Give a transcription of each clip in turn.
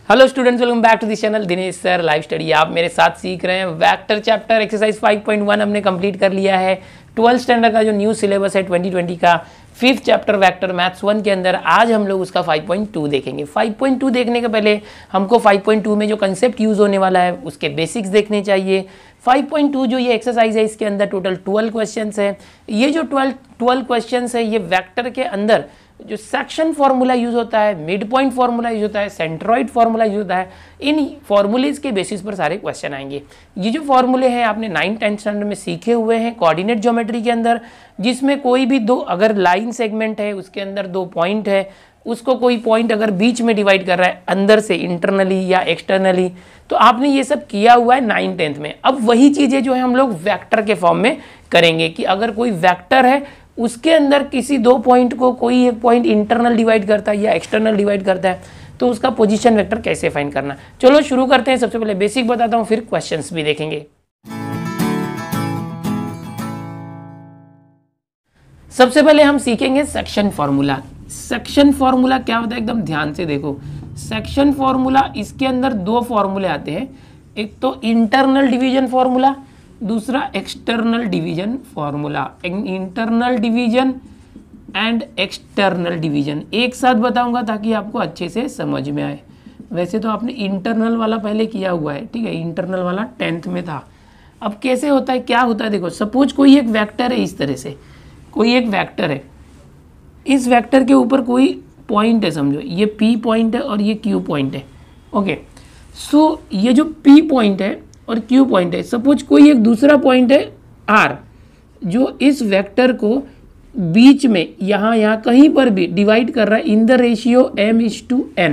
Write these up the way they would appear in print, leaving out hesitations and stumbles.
Hello students, welcome back to this channel Dinesh sir live study. आप मेरे साथ सीख रहे हैं वेक्टर चैप्टर एक्सरसाइज 5.1 हमने कंप्लीट कर लिया है। 12th स्टैंडर्ड का जो न्यू सिलेबस है 2020 का 5th चैप्टर वेक्टर मैथ्स 1 के अंदर आज हम लोग उसका 5.2 देखेंगे। 5.2 देखने के पहले हमको 5.2 में जो कंसेप्ट यूज़ होने वाला है उसके बेसिक्स देखने चाहिए। 5.2 जो ये एक्सरसाइज है इसके अंदर टोटल 12 क्वेश्चंस है। ये जो 12 क्वेश्चंस है ये वेक्टर के अंदर जो सेक्शन फार्मूला यूज होता है, मिड पॉइंट फार्मूला यूज होता है, सेंट्रॉइड फार्मूला यूज होता है, इन फार्मूलेज के बेसिस पर सारे क्वेश्चन आएंगे। ये जो फार्मूले हैं आपने 9th-10th स्टैंडर्ड में सीखे हुए हैं कोऑर्डिनेट ज्योमेट्री के अंदर, जिसमें कोई भी दो अगर लाइन सेगमेंट है उसके अंदर दो पॉइंट है, उसको कोई पॉइंट अगर बीच में डिवाइड कर रहा है अंदर से इंटरनली या एक्सटर्नली, तो आपने ये सब किया हुआ है 9th-10th में। अब वही चीज़ें जो है हम लोग वेक्टर के फॉर्म में करेंगे कि अगर कोई वेक्टर है उसके अंदर किसी दो पॉइंट को कोई एक पॉइंट इंटरनल डिवाइड करता है या एक्सटर्नल डिवाइड करता है तो उसका पोजीशन वेक्टर कैसे फाइंड करना। चलो शुरू करते हैं। सबसे पहले बेसिक बताता हूं, फिर क्वेश्चंस भी देखेंगे। सबसे पहले हम सीखेंगे सेक्शन फॉर्मूला। सेक्शन फॉर्मूला क्या होता है, एकदम ध्यान से देखो। सेक्शन फॉर्मूला, इसके अंदर दो फॉर्मूले आते हैं, एक तो इंटरनल डिवीजन फॉर्मूला, दूसरा external division formula. Internal division and external division एक साथ बताऊंगा ताकि आपको अच्छे से समझ में आए। वैसे तो आपने इंटरनल वाला पहले किया हुआ है, ठीक है, इंटरनल वाला 10th में था। अब कैसे होता है, क्या होता है, देखो सपोज कोई एक वेक्टर है, इस तरह से कोई एक वेक्टर है, इस वेक्टर के ऊपर कोई पॉइंट है, समझो ये P पॉइंट है और ये Q पॉइंट है। ओके, सो ये जो P पॉइंट है और Q पॉइंट है, सपोज कोई एक दूसरा पॉइंट है R जो इस वेक्टर को बीच में यहाँ कहीं पर भी डिवाइड कर रहा है इन द रेशियो m/n,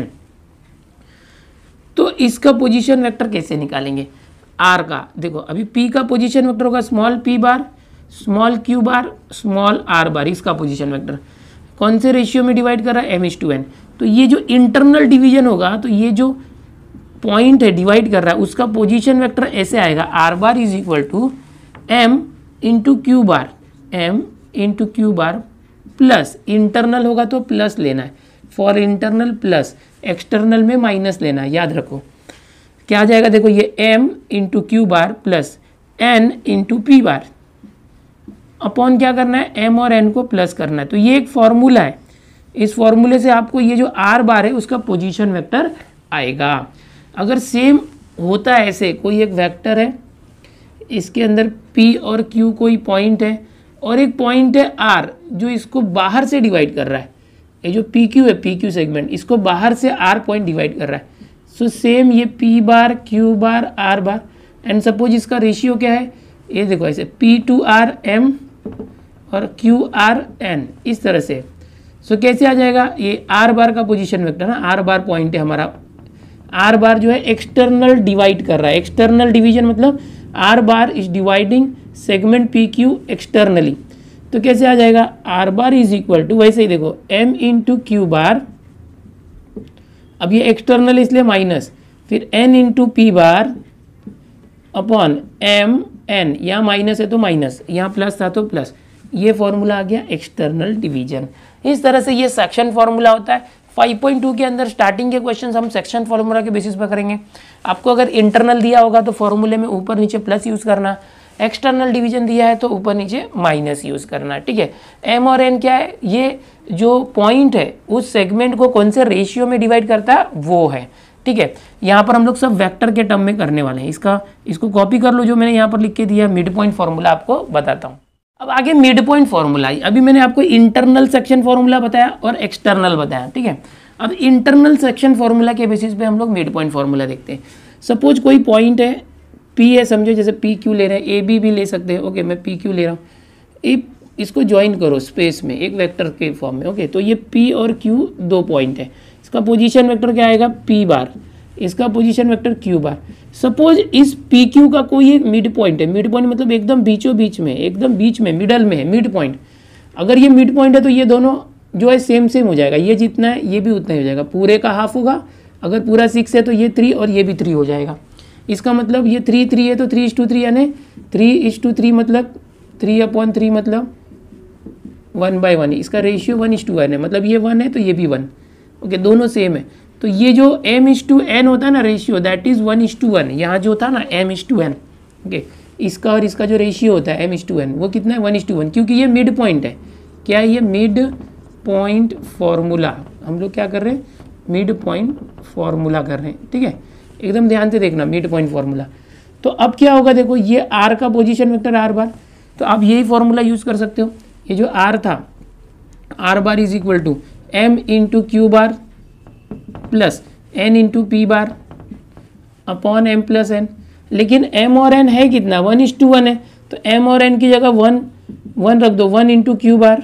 तो इसका पोजीशन वेक्टर कैसे निकालेंगे R का। देखो अभी P का पोजीशन वेक्टर होगा small p bar, small q bar, small r bar. इसका पोजीशन वेक्टर कौन से रेशियो में डिवाइड कर रहा है, m/n। तो ये जो इंटरनल डिवीजन होगा, तो ये जो पॉइंट है डिवाइड कर रहा है उसका पोजीशन वेक्टर ऐसे आएगा, r bar is equal to m into Q bar, m into Q bar plus internal होगा तो प्लस लेना है, फॉर इंटरनल प्लस, एक्सटर्नल में माइनस लेना है, याद रखो। क्या आ जाएगा, देखो ये m into Q bar plus n into P bar upon क्या करना है, m और n को प्लस करना है। तो ये एक फॉर्मूला है, इस फॉर्मूले से आपको ये जो r बार है उसका पोजीशन वेक्टर आएगा। अगर सेम होता है ऐसे, कोई एक वेक्टर है, इसके अंदर P और Q कोई पॉइंट है और एक पॉइंट है R जो इसको बाहर से डिवाइड कर रहा है, ये जो PQ है, PQ सेगमेंट, इसको बाहर से R पॉइंट डिवाइड कर रहा है। सो सेम ये P bar, Q bar, R bar, and suppose इसका रेशियो क्या है, ये देखो ऐसे P/R M और QR N, इस तरह से। सो कैसे आ जाएगा, ये R बार का पोजीशन वेक्टर ना, R बार पॉइंट है हमारा, R बार जो है एक्सटर्नल डिवाइड कर रहा है, एक्सटर्नल डिवीजन मतलब R bar is dividing segment PQ externally. तो कैसे आ जाएगा, R bar is equal to, वैसे ही देखो M इंटू क्यू बार, अब ये एक्सटर्नल इसलिए माइनस, फिर N into P bar upon M N, यहाँ माइनस है तो माइनस, यहाँ प्लस था तो प्लस। ये फॉर्मूला आ गया एक्सटर्नल डिवीजन। इस तरह से ये सेक्शन फॉर्मूला होता है। 5.2 के अंदर स्टार्टिंग के क्वेश्चंस हम सेक्शन फॉर्मूला के बेसिस पर करेंगे। आपको अगर इंटरनल दिया होगा तो फॉर्मूले में ऊपर नीचे प्लस यूज़ करना, एक्सटर्नल डिवीजन दिया है तो ऊपर नीचे माइनस यूज़ करना, ठीक है। m और n क्या है, ये जो पॉइंट है उस सेगमेंट को कौन से रेशियो में डिवाइड करता है वो है, ठीक है। यहाँ पर हम लोग सब वेक्टर के टर्म में करने वाले हैं। इसको कॉपी कर लो जो मैंने यहाँ पर लिख के दिया, मिड पॉइंट फॉर्मूला आपको बताता हूँ। अब आगे मिड पॉइंट फॉर्मूला, अभी मैंने आपको इंटरनल सेक्शन फॉर्मूला बताया और एक्सटर्नल बताया, ठीक है। अब इंटरनल सेक्शन फॉर्मूला के बेसिस पे हम लोग मिड पॉइंट फॉर्मूला देखते हैं। सपोज कोई पॉइंट है P है, समझो जैसे PQ ले रहे हैं, AB भी ले सकते हैं। ओके, मैं PQ ले रहा हूँ, इसको ज्वाइन करो स्पेस में एक वेक्टर के फॉर्म में। ओके, तो ये P और Q दो पॉइंट है, इसका पोजीशन वेक्टर क्या आएगा, P बार, इसका position vector Q bar. Suppose इस PQ का कोई एक मिड पॉइंट है, मिड पॉइंट मतलब एकदम बीचों बीच में, एकदम बीच में मिडल में है मिड पॉइंट। अगर ये मिड पॉइंट है तो ये दोनों जो है सेम सेम हो जाएगा, ये जितना है ये भी उतना ही हो जाएगा, पूरे का हाफ होगा। अगर पूरा 6 है तो ये 3 और ये भी 3 हो जाएगा। इसका मतलब ये 3 है तो 3:3 यानी 3:3 मतलब 3/3 मतलब 1/1, इसका रेशियो 1:1 है, मतलब ये 1 है तो ये भी 1। ओके, दोनों सेम है। तो ये जो m/n होता है ना रेशियो, दैट इज़ 1:1। यहाँ जो था ना m/n, ओके, इसका और इसका जो रेशियो होता है m/n वो कितना है 1:1, क्योंकि ये मिड पॉइंट है। क्या है ये? Mid point formula. हम लोग क्या कर रहे हैं? मिड पॉइंट फॉर्मूला कर रहे हैं, ठीक है, एकदम ध्यान से देखना, मिड पॉइंट फॉर्मूला। तो अब क्या होगा देखो, ये r का पोजीशन वेक्टर r बार, तो आप यही फॉर्मूला यूज़ कर सकते हो। ये जो r था, r bar is equal to m into Q bar plus n into P bar upon m plus n। लेकिन m और n है कितना? 1:1 है, तो m और n की जगह 1 रख दो, 1 into Q bar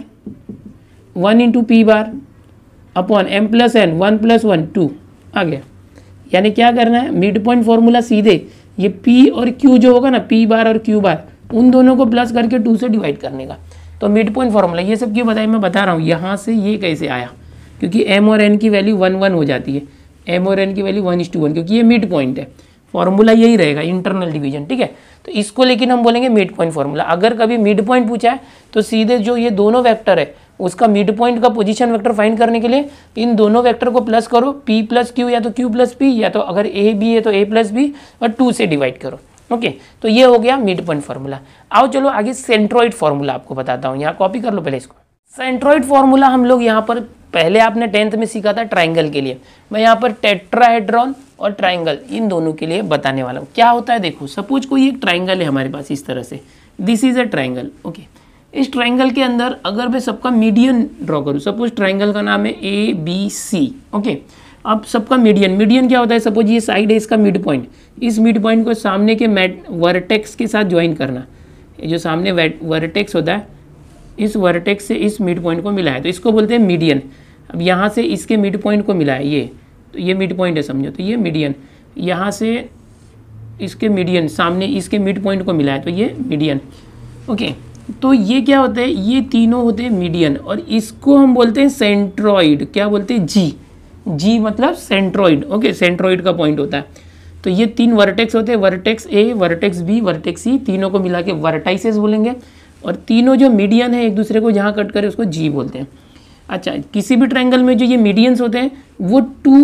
1 into P bar upon m plus n, 1 + 1 2 आ गया। यानी क्या करना है? मिड पॉइंट फॉर्मूला सीधे ये p और q जो होगा ना, p बार और q बार, उन दोनों को प्लस करके 2 से डिवाइड करने का। तो मिड पॉइंट फॉर्मूला, ये सब क्यों बताया? मैं बता रहा हूँ यहाँ से ये कैसे आया, क्योंकि m और n की वैल्यू 1 हो जाती है, m और n की वैल्यू 1:1, क्योंकि ये मिड पॉइंट है। फॉर्मूला यही रहेगा, इंटरनल डिवीजन, ठीक है। तो इसको लेकिन हम बोलेंगे मिड पॉइंट फॉर्मूला। अगर कभी मिड पॉइंट पूछा है तो सीधे जो ये दोनों वेक्टर है उसका मिड पॉइंट का पोजीशन वेक्टर फाइंड करने के लिए इन दोनों वेक्टर को प्लस करो, p + q या तो q + p, या तो अगर a b है तो a + b, और 2 से डिवाइड करो। ओके, तो ये हो गया मिड पॉइंट फॉर्मूला। आओ चलो आगे सेंट्रोइड फॉर्मूला आपको बताता हूँ। यहाँ कॉपी कर लो पहले इसको। सेंट्रोइड फॉर्मूला हम लोग यहाँ पर पहले आपने 10th में सीखा था ट्राइंगल के लिए। मैं यहाँ पर टेट्राहेड्रॉन और ट्राइंगल इन दोनों के लिए बताने वाला हूँ। क्या होता है देखो, सपोज कोई एक ट्राइंगल है हमारे पास इस तरह से, this is a triangle, okay. इस ट्राइंगल के अंदर अगर मैं सबका मीडियन ड्रॉ करूँ, सपोज ट्राइंगल का नाम है ABC, ओके। अब सबका मीडियन क्या होता है? सपोज ये साइड है इसका मिड पॉइंट, इस मिड पॉइंट को सामने के वर्टेक्स के साथ ज्वाइन करना। ये जो सामने वर्टेक्स होता है, इस वर्टेक्स से इस मिड पॉइंट को मिला है, तो इसको बोलते हैं मीडियन। अब यहाँ से इसके मिड पॉइंट को मिला है ये, तो ये मिड पॉइंट है समझो, तो ये मीडियन। यहाँ से इसके मीडियन सामने इसके मिड पॉइंट को मिला है, तो ये मीडियन, ओके। तो ये क्या होता है? ये तीनों होते हैं मीडियन, और इसको हम बोलते हैं सेंट्रॉइड। क्या बोलते हैं? जी मतलब सेंट्रॉइड, ओके, सेंट्रॉइड का पॉइंट होता है। तो ये 3 वर्टेक्स होते हैं, vertex A, vertex B, vertex C, तीनों को मिला के वर्टाइसेस बोलेंगे। और तीनों जो मीडियन है एक दूसरे को जहाँ कट करे उसको जी बोलते हैं। अच्छा, किसी भी ट्रायंगल में जो ये मीडियंस होते हैं वो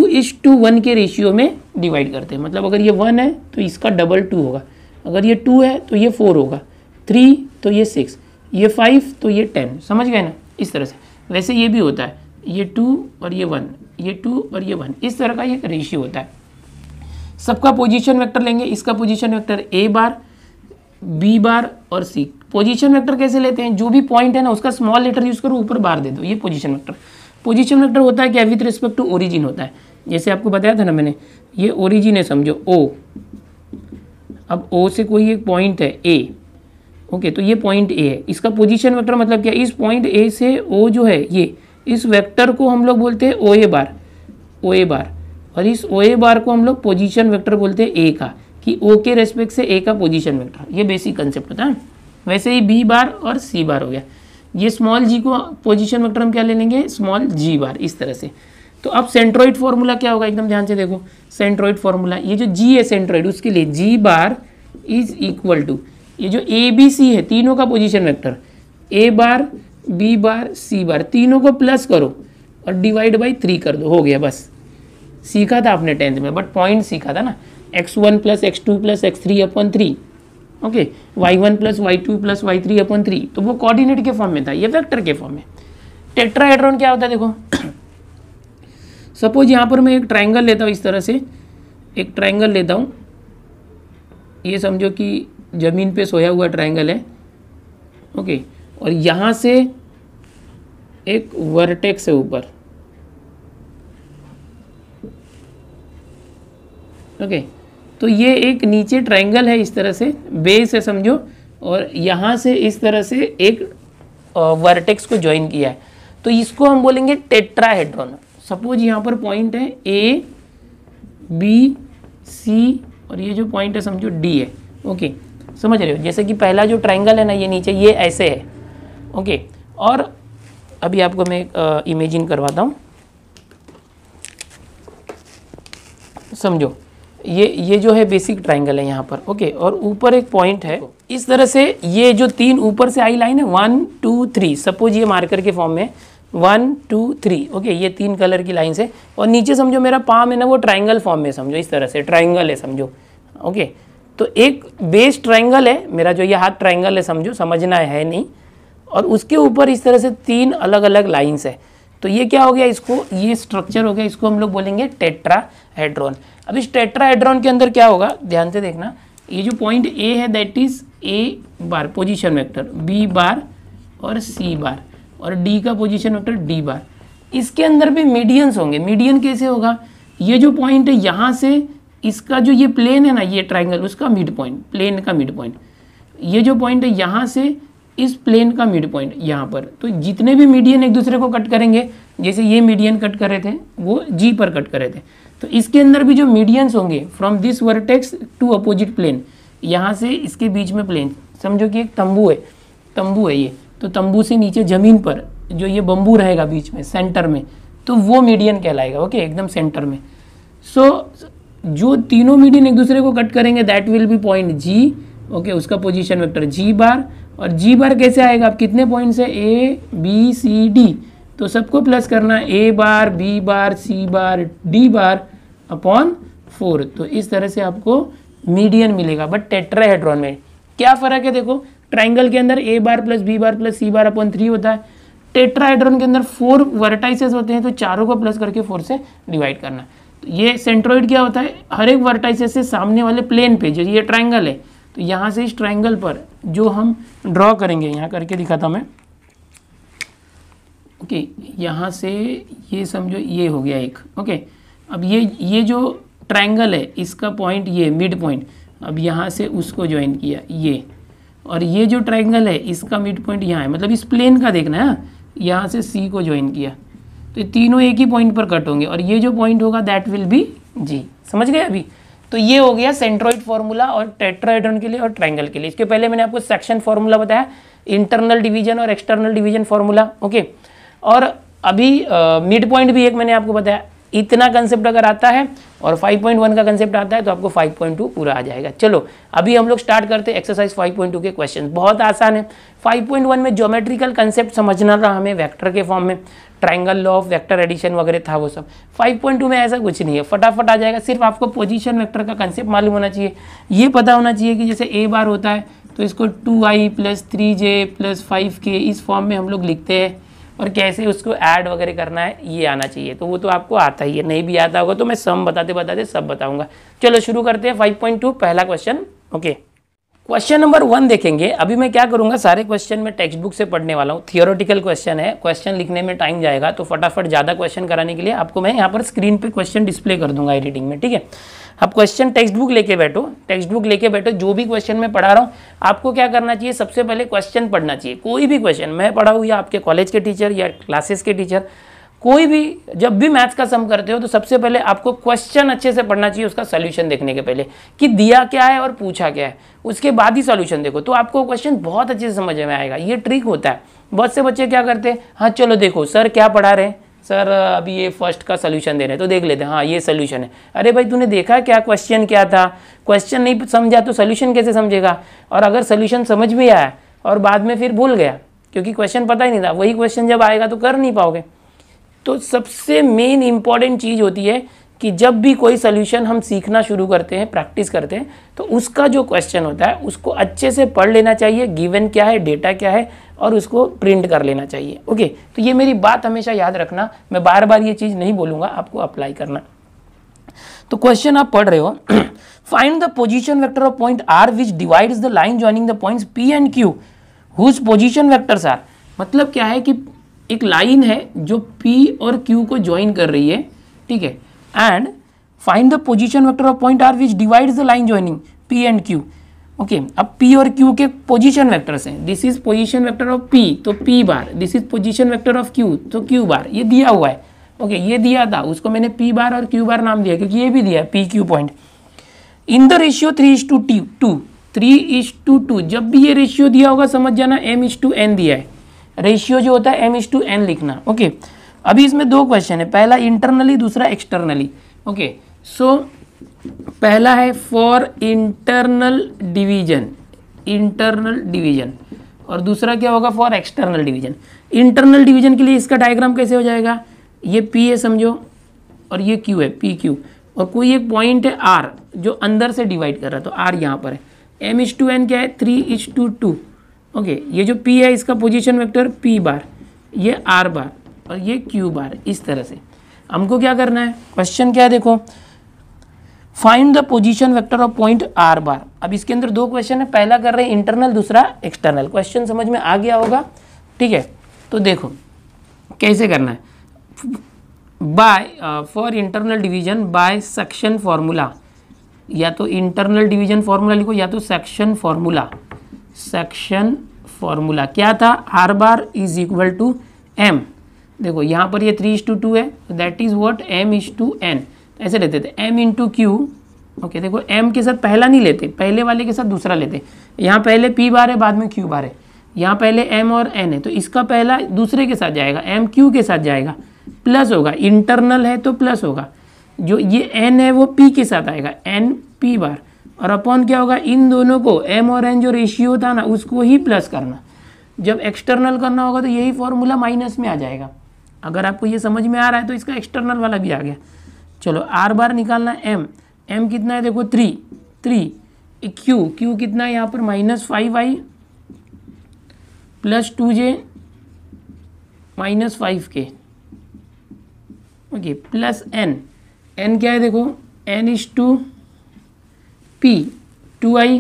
2:1 के रेशियो में डिवाइड करते हैं। मतलब अगर ये 1 है तो इसका डबल 2 होगा, अगर ये 2 है तो ये 4 होगा, 3 तो ये 6, ये 5 तो ये 10। समझ गए ना? इस तरह से। वैसे ये भी होता है, ये 2 और ये 1, ये 2 और ये 1, इस तरह का ये रेशियो होता है। सबका पोजीशन वेक्टर लेंगे, इसका position vector A bar, B bar और C। पोजीशन वेक्टर कैसे लेते हैं? जो भी पॉइंट है ना उसका स्मॉल लेटर यूज करो, ऊपर बार दे दो, ये पोजीशन वेक्टर। पोजीशन वेक्टर होता है क्या? विथ रिस्पेक्ट टू ओरिजिन होता है। जैसे आपको बताया था ना मैंने, ये ओरिजिन है समझो O। अब O से कोई एक पॉइंट है A, ओके, तो ये पॉइंट A है, इसका पोजीशन वेक्टर मतलब क्या? इस पॉइंट A से O जो है ये, इस वेक्टर को हम लोग बोलते हैं OA बार, और इस OA बार को हम लोग पोजीशन वेक्टर बोलते हैं A का, कि O के रेस्पेक्ट से A का पोजीशन वेक्टर। ये बेसिक कंसेप्ट होता है। वैसे ही B बार और C बार हो गया। ये स्मॉल g को पोजीशन वेक्टर हम क्या ले लेंगे? स्मॉल g बार, इस तरह से। तो अब सेंट्रोइड फॉर्मूला क्या होगा? एकदम ध्यान से देखो, सेंट्रोइड फॉर्मूला, ये जो g है सेंट्रोइड, उसके लिए g bar is equal to ये जो A B C है तीनों का position vector, A bar B bar C bar, तीनों को प्लस करो और डिवाइड बाई 3 कर दो, हो गया। बस सीखा था आपने 10th में, बट पॉइंट सीखा था ना, x1 + x2 + x3/3, okay, y1 + y2 + y3/3। तो वो कोऑर्डिनेट के फॉर्म में था, ये वेक्टर के फॉर्म में। टेट्राहेड्रॉन क्या होता है देखो, सपोज यहाँ पर मैं एक ट्रायंगल लेता हूँ, इस तरह से एक ट्रायंगल लेता हूँ, ये समझो कि ज़मीन पे सोया हुआ ट्रायंगल है, ओके, और यहाँ से एक वर्टेक्स है ऊपर, ओके। तो ये एक नीचे ट्रायंगल है, इस तरह से बेस है समझो, और यहाँ से इस तरह से एक वर्टेक्स को ज्वाइन किया है, तो इसको हम बोलेंगे टेट्राहेड्रॉन। सपोज यहाँ पर पॉइंट है A B C और ये जो पॉइंट है समझो D है, ओके, समझ रहे हो? जैसे कि पहला जो ट्रायंगल है ना, ये नीचे ये ऐसे है, ओके। और अभी आपको मैं इमेजिन करवाता हूँ, समझो ये जो है बेसिक ट्रायंगल है यहाँ पर, ओके, और ऊपर एक पॉइंट है इस तरह से। ये जो 3 ऊपर से आई लाइन है 1 2 3, सपोज ये मार्कर के फॉर्म में, 1 2 3, ओके, ये 3 कलर की लाइन्स है। और नीचे समझो मेरा पाम है ना वो ट्राइंगल फॉर्म में, समझो इस तरह से ट्राइंगल है समझो, ओके। तो एक बेस ट्राइंगल है मेरा, जो ये हाथ ट्राइंगल है समझो, समझना है नहीं, और उसके ऊपर इस तरह से 3 अलग अलग लाइन्स है। तो ये क्या हो गया, इसको ये स्ट्रक्चर हो गया, इसको हम लोग बोलेंगे टेट्राहेड्रॉन। अब इस टेट्राहेड्रॉन के अंदर क्या होगा, ध्यान से देखना, ये जो पॉइंट ए है that is A bar position vector, B bar और सी बार, और डी का पोजीशन वेक्टर डी बार। इसके अंदर भी मीडियंस होंगे। मीडियन कैसे होगा, ये जो पॉइंट है यहाँ से इसका जो ये प्लेन है ना, ये ट्राइंगल, उसका मिड पॉइंट, प्लेन का मिड पॉइंट, ये जो पॉइंट है यहाँ से इस प्लेन का मिड पॉइंट यहाँ पर। तो जितने भी मीडियन एक दूसरे को कट करेंगे, जैसे ये मीडियन कट कर रहे थे वो जी पर कट कर रहे थे, तो इसके अंदर भी जो मीडियंस होंगे from this vertex to opposite plane, यहाँ से इसके बीच में प्लेन, समझो कि एक तंबू है ये, तो तंबू से नीचे ज़मीन पर जो ये बम्बू रहेगा बीच में सेंटर में, तो वो मीडियन कहलाएगा, ओके, एकदम सेंटर में। सो जो तीनों मीडियन एक दूसरे को कट करेंगे that will be point G, okay, उसका पोजीशन वेक्टर जी बार। और जी बार कैसे आएगा, अब कितने पॉइंट्स है, ए बी सी डी, तो सबको प्लस करना, A bar B bar C bar D bar upon 4। तो इस तरह से आपको मीडियन मिलेगा। बट टेट्राहेड्रॉन में क्या फ़र्क है, देखो ट्राइंगल के अंदर A bar plus B bar plus C bar upon 3 होता है, टेट्राहेड्रॉन के अंदर 4 वर्टाइसेस होते हैं, तो चारों को प्लस करके 4 से डिवाइड करना। तो ये सेंट्रोइड क्या होता है, हर एक वर्टाइसेस से सामने वाले प्लेन पे, जो ये ट्राइंगल है, तो यहाँ से इस ट्राइंगल पर जो हम ड्रॉ करेंगे, यहाँ करके दिखाता मैं, ओके, यहाँ से ये समझो ये हो गया एक, ओके। अब ये जो ट्राइंगल है इसका पॉइंट ये मिड पॉइंट, अब यहाँ से उसको ज्वाइन किया ये, और ये जो ट्राइंगल है इसका मिड पॉइंट यहाँ है, मतलब इस प्लेन का देखना है, यहाँ से सी को ज्वाइन किया, तो ये तीनों एक ही पॉइंट पर कट होंगे, और ये जो पॉइंट होगा दैट विल बी जी। समझ गए अभी। तो ये हो गया सेंट्रोइड फार्मूला और टेट्राहेड्रॉन के लिए और ट्राइंगल के लिए। इसके पहले मैंने आपको सेक्शन फार्मूला बताया, इंटरनल डिवीजन और एक्सटर्नल डिवीजन फार्मूला, ओके। और अभी मिड पॉइंट भी एक मैंने आपको बताया। इतना कंसेप्ट अगर आता है और 5.1 का कंसेप्ट आता है तो आपको 5.2 पूरा आ जाएगा। चलो अभी हम लोग स्टार्ट करते हैं एक्सरसाइज 5.2 के क्वेश्चन। बहुत आसान है। 5.1 में ज्योमेट्रिकल कंसेप्ट समझना था हमें वेक्टर के फॉर्म में, triangle law of vector addition वगैरह था वो सब। 5.2 में ऐसा कुछ नहीं है, फटाफट आ जाएगा। सिर्फ आपको पोजीशन वेक्टर का कंसेप्ट मालूम होना चाहिए। ये पता होना चाहिए कि जैसे ए बार होता है तो इसको 2i + 3j + 5k इस फॉर्म में हम लोग लिखते हैं, और कैसे उसको ऐड वगैरह करना है ये आना चाहिए। तो वो तो आपको आता ही है, नहीं भी आता होगा तो मैं सम बताते बताते सब बताऊंगा। चलो शुरू करते हैं 5.2 पहला क्वेश्चन। ओके, क्वेश्चन नंबर 1 देखेंगे। अभी मैं क्या करूंगा, सारे क्वेश्चन मैं टेक्स्ट बुक से पढ़ने वाला हूँ। थियोरेटिकल क्वेश्चन है, क्वेश्चन लिखने में टाइम जाएगा, तो फटाफट ज़्यादा क्वेश्चन कराने के लिए आपको मैं यहाँ पर स्क्रीन पर क्वेश्चन डिस्प्ले कर दूंगा एडिटिंग में, ठीक है। अब क्वेश्चन टेक्स्ट बुक लेके बैठो, टेक्स्ट बुक लेके बैठो। जो भी क्वेश्चन मैं पढ़ा रहा हूँ आपको क्या करना चाहिए, सबसे पहले क्वेश्चन पढ़ना चाहिए। कोई भी क्वेश्चन मैं पढ़ाऊँ या आपके कॉलेज के टीचर या क्लासेस के टीचर, कोई भी जब भी मैथ्स का सम करते हो तो सबसे पहले आपको क्वेश्चन अच्छे से पढ़ना चाहिए, उसका सोल्यूशन देखने के पहले कि दिया क्या है और पूछा क्या है, उसके बाद ही सोल्यूशन देखो, तो आपको क्वेश्चन बहुत अच्छे से समझ में आएगा। ये ट्रिक होता है। बहुत से बच्चे क्या करते हैं, हाँ चलो देखो सर क्या पढ़ा रहे हैं, सर अभी ये फर्स्ट का सोल्यूशन दे रहे हैं तो देख लेते हैं, हाँ ये सोल्यूशन है। अरे भाई तूने देखा क्या क्वेश्चन क्या था, क्वेश्चन नहीं समझा तो सोल्यूशन कैसे समझेगा। और अगर सोल्यूशन समझ भी आया और बाद में फिर भूल गया क्योंकि क्वेश्चन पता ही नहीं था, वही क्वेश्चन जब आएगा तो कर नहीं पाओगे। तो सबसे मेन इंपॉर्टेंट चीज़ होती है कि जब भी कोई सोल्यूशन हम सीखना शुरू करते हैं, प्रैक्टिस करते हैं, तो उसका जो क्वेश्चन होता है उसको अच्छे से पढ़ लेना चाहिए, गिवन क्या है, डेटा क्या है, और उसको प्रिंट कर लेना चाहिए। ओके, तो ये मेरी बात हमेशा याद रखना, मैं बार बार ये चीज़ नहीं बोलूँगा, आपको अप्लाई करना। तो क्वेश्चन आप पढ़ रहे हो, find the position vector of point R which divides the line joining the points P and Q whose position vectors are. मतलब क्या है कि एक लाइन है जो P और Q को ज्वाइन कर रही है, ठीक है, and find the position vector of point R which divides the line joining P and Q। Okay, अब P और Q के पोजीशन वेक्टर्स हैं। This is position vector of P तो P bar, this is position vector of Q तो Q bar. ये दिया हुआ है, ओके, ये दिया था, उसको मैंने P बार और Q बार नाम दिया क्योंकि ये भी दिया है P Q point in the ratio 3:2। 3:2 जब भी ये रेशियो दिया होगा समझ जाना m:n दिया है। रेशियो जो होता है m:n लिखना। ओके, अभी इसमें दो क्वेश्चन है, पहला इंटरनली, दूसरा एक्सटर्नली। ओके, सो पहला है for internal division, internal division. और दूसरा क्या होगा for external division. Internal division के लिए इसका डायग्राम कैसे हो जाएगा, ये P है समझो और ये Q है, PQ, और कोई एक पॉइंट है R जो अंदर से डिवाइड कर रहा है, तो R यहाँ पर है। M/N क्या है, 3:2। ओके, ये जो P है इसका पोजीशन वेक्टर P बार, ये R बार और ये Q बार। इस तरह से हमको क्या करना है, क्वेश्चन क्या है देखो, find the position vector of point R bar. अब इसके अंदर दो क्वेश्चन है, पहला कर रहे हैं इंटरनल, दूसरा एक्सटर्नल। क्वेश्चन समझ में आ गया होगा, ठीक है। तो देखो कैसे करना है, by for internal division by section formula, या तो इंटरनल डिवीजन फॉर्मूला लिखो या तो सेक्शन फॉर्मूला। सेक्शन फॉर्मूला क्या था, R bar is equal to M। देखो यहाँ पर ये 3:2 है, दैट इज व्हाट M/N, ऐसे लेते थे M × Q। ओके, देखो M के साथ पहला नहीं लेते, पहले वाले के साथ दूसरा लेते। यहाँ पहले P बार है, बाद में Q बार है, यहाँ पहले M और N है, तो इसका पहला दूसरे के साथ जाएगा, M Q के साथ जाएगा, प्लस होगा, इंटरनल है तो प्लस होगा, जो ये N है वो P के साथ आएगा, N P बार, और अपॉन क्या होगा, इन दोनों को M और N जो रेशियो था ना उसको ही प्लस करना। जब एक्सटर्नल करना होगा तो यही फॉर्मूला माइनस में आ जाएगा। अगर आपको ये समझ में आ रहा है तो इसका एक्सटर्नल वाला भी आ गया। चलो R बार निकालना है, M कितना है देखो 3, Q कितना है यहाँ पर -5i + 2j -5k, okay, plus N क्या है देखो, N/P 2i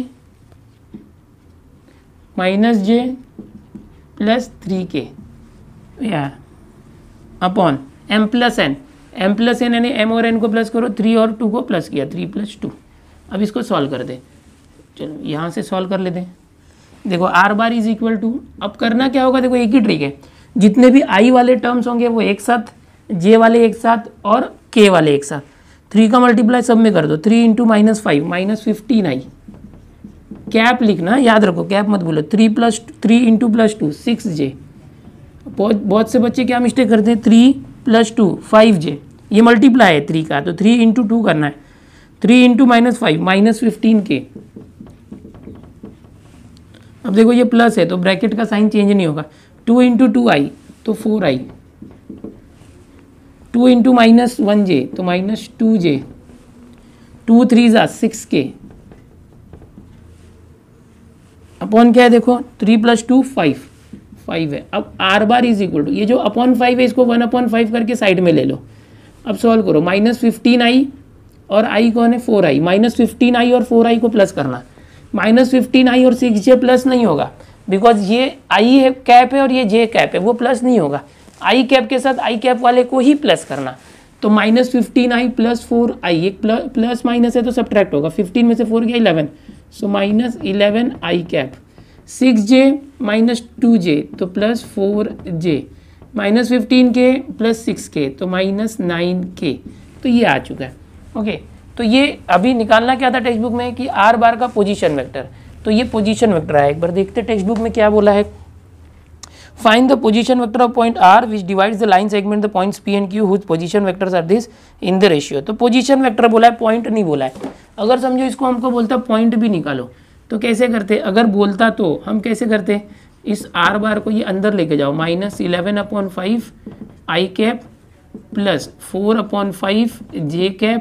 -j + 3k, या अपॉन M + N यानी M और N को प्लस करो, 3 और 2 को प्लस किया, 3 + 2। अब इसको सॉल्व कर दे, चलो यहाँ से सॉल्व कर लेते हैं। देखो R bar is equal to, अब करना क्या होगा, देखो एक ही ट्रिक है, जितने भी I वाले टर्म्स होंगे वो एक साथ, J वाले एक साथ और K वाले एक साथ, 3 का मल्टीप्लाई सब में कर दो, 3 × -5 -15i, कैप लिखना याद रखो, कैप मत बोलो, 3 × 2 6j। बहुत से बच्चे क्या मिस्टेक करते हैं, 3 + 2 5j, ये मल्टीप्लाई है 3 का, तो 3 × 2 करना है, 3 × -5 -15k। अब देखो ये प्लस है तो ब्रैकेट का साइन चेंज नहीं होगा, 2 × 2i तो 4i, 2 × -1j तो -2j, 2 3 6k, अपॉन क्या है देखो, 3 + 2 5 है। अब R bar is equal to, ये जो अपॉन 5 है इसको 1/5 करके साइड में ले लो। अब सॉल्व करो, -15i और i कौन है, 4i, -15i और 4i को प्लस करना, -15i और 6j प्लस नहीं होगा, बिकॉज ये i है कैप है और ये j कैप है, वो प्लस नहीं होगा, i कैप के साथ i कैप वाले को ही प्लस करना। तो -15i + 4i, एक प्लस माइनस है तो सब्ट्रैक्ट होगा, 15 में से 4 गया 11, सो -11i कैप, 6j -2j तो +4j, -15k + 6k तो -9k, तो ये आ चुका है। ओके, तो ये अभी निकालना क्या था टेक्स्ट बुक में कि R बार का पोजीशन वेक्टर, तो ये पोजीशन वेक्टर है। एक बार देखते टेक्स्ट बुक में क्या बोला है, find the position vector of point R which divides the line segment the points P and Q whose position vectors are this in the ratio. तो पोजीशन वेक्टर बोला है, पॉइंट नहीं बोला है। अगर समझो इसको हमको बोलता है पॉइंट भी निकालो, तो कैसे करते, अगर बोलता तो हम कैसे करते, इस R बार को ये अंदर लेके जाओ, -11/5 i cap + 4/5 j cap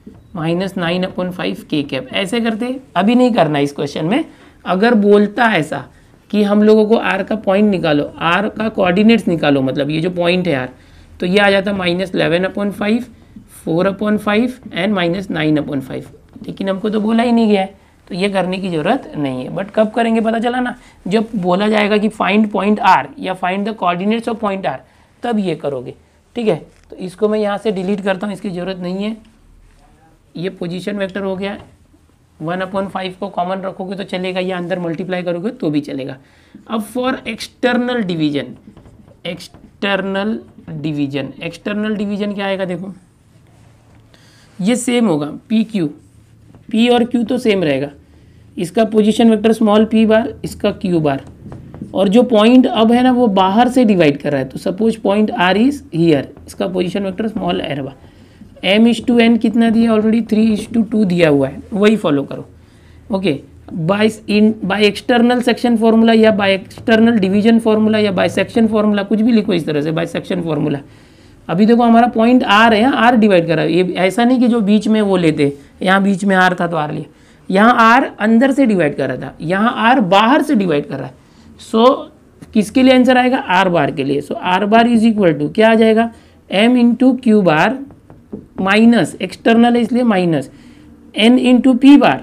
-9/5 k cap, ऐसे करते। अभी नहीं करना इस क्वेश्चन में। अगर बोलता ऐसा कि हम लोगों को R का पॉइंट निकालो, R का कोऑर्डिनेट्स निकालो, मतलब ये जो पॉइंट है R, तो ये आ जाता -11/5 4/5 एंड -9/5, लेकिन हमको तो बोला ही नहीं गया है, तो ये करने की ज़रूरत नहीं है। बट कब करेंगे पता चला ना, जब बोला जाएगा कि फाइंड पॉइंट R या find the coordinates of point R, तब ये करोगे, ठीक है। तो इसको मैं यहाँ से डिलीट करता हूँ, इसकी ज़रूरत नहीं है। ये पोजीशन वेक्टर हो गया, 1/5 को कॉमन रखोगे तो चलेगा, या अंदर मल्टीप्लाई करोगे तो भी चलेगा। अब for external division, external division क्या आएगा देखो, ये सेम होगा, P और Q तो सेम रहेगा, इसका position vector small p bar, इसका Q बार, और जो पॉइंट अब है ना वो बाहर से डिवाइड कर रहा है, तो suppose point R is here, इसका position vector small r bar. M/N कितना दिया ऑलरेडी, 3:2 दिया हुआ है, वही फॉलो करो। Okay, by external section formula या बाय एक्सटर्नल डिवीजन फॉर्मूला या बाय सेक्शन फॉर्मूला, कुछ भी लिखो इस तरह से, बाय सेक्शन फॉर्मूला। अभी देखो हमारा पॉइंट आर है, आर डिवाइड करा है, ये ऐसा नहीं कि जो बीच में वो लेते, यहाँ बीच में आर था तो आर लिया, यहाँ आर अंदर से डिवाइड कर रहा था, यहाँ आर बाहर से डिवाइड कर रहा है। सो किसके लिए आंसर आएगा? आर बार के लिए। So are bar is equal to क्या आ जाएगा? M into Q bar minus external है इसलिए minus N into P bar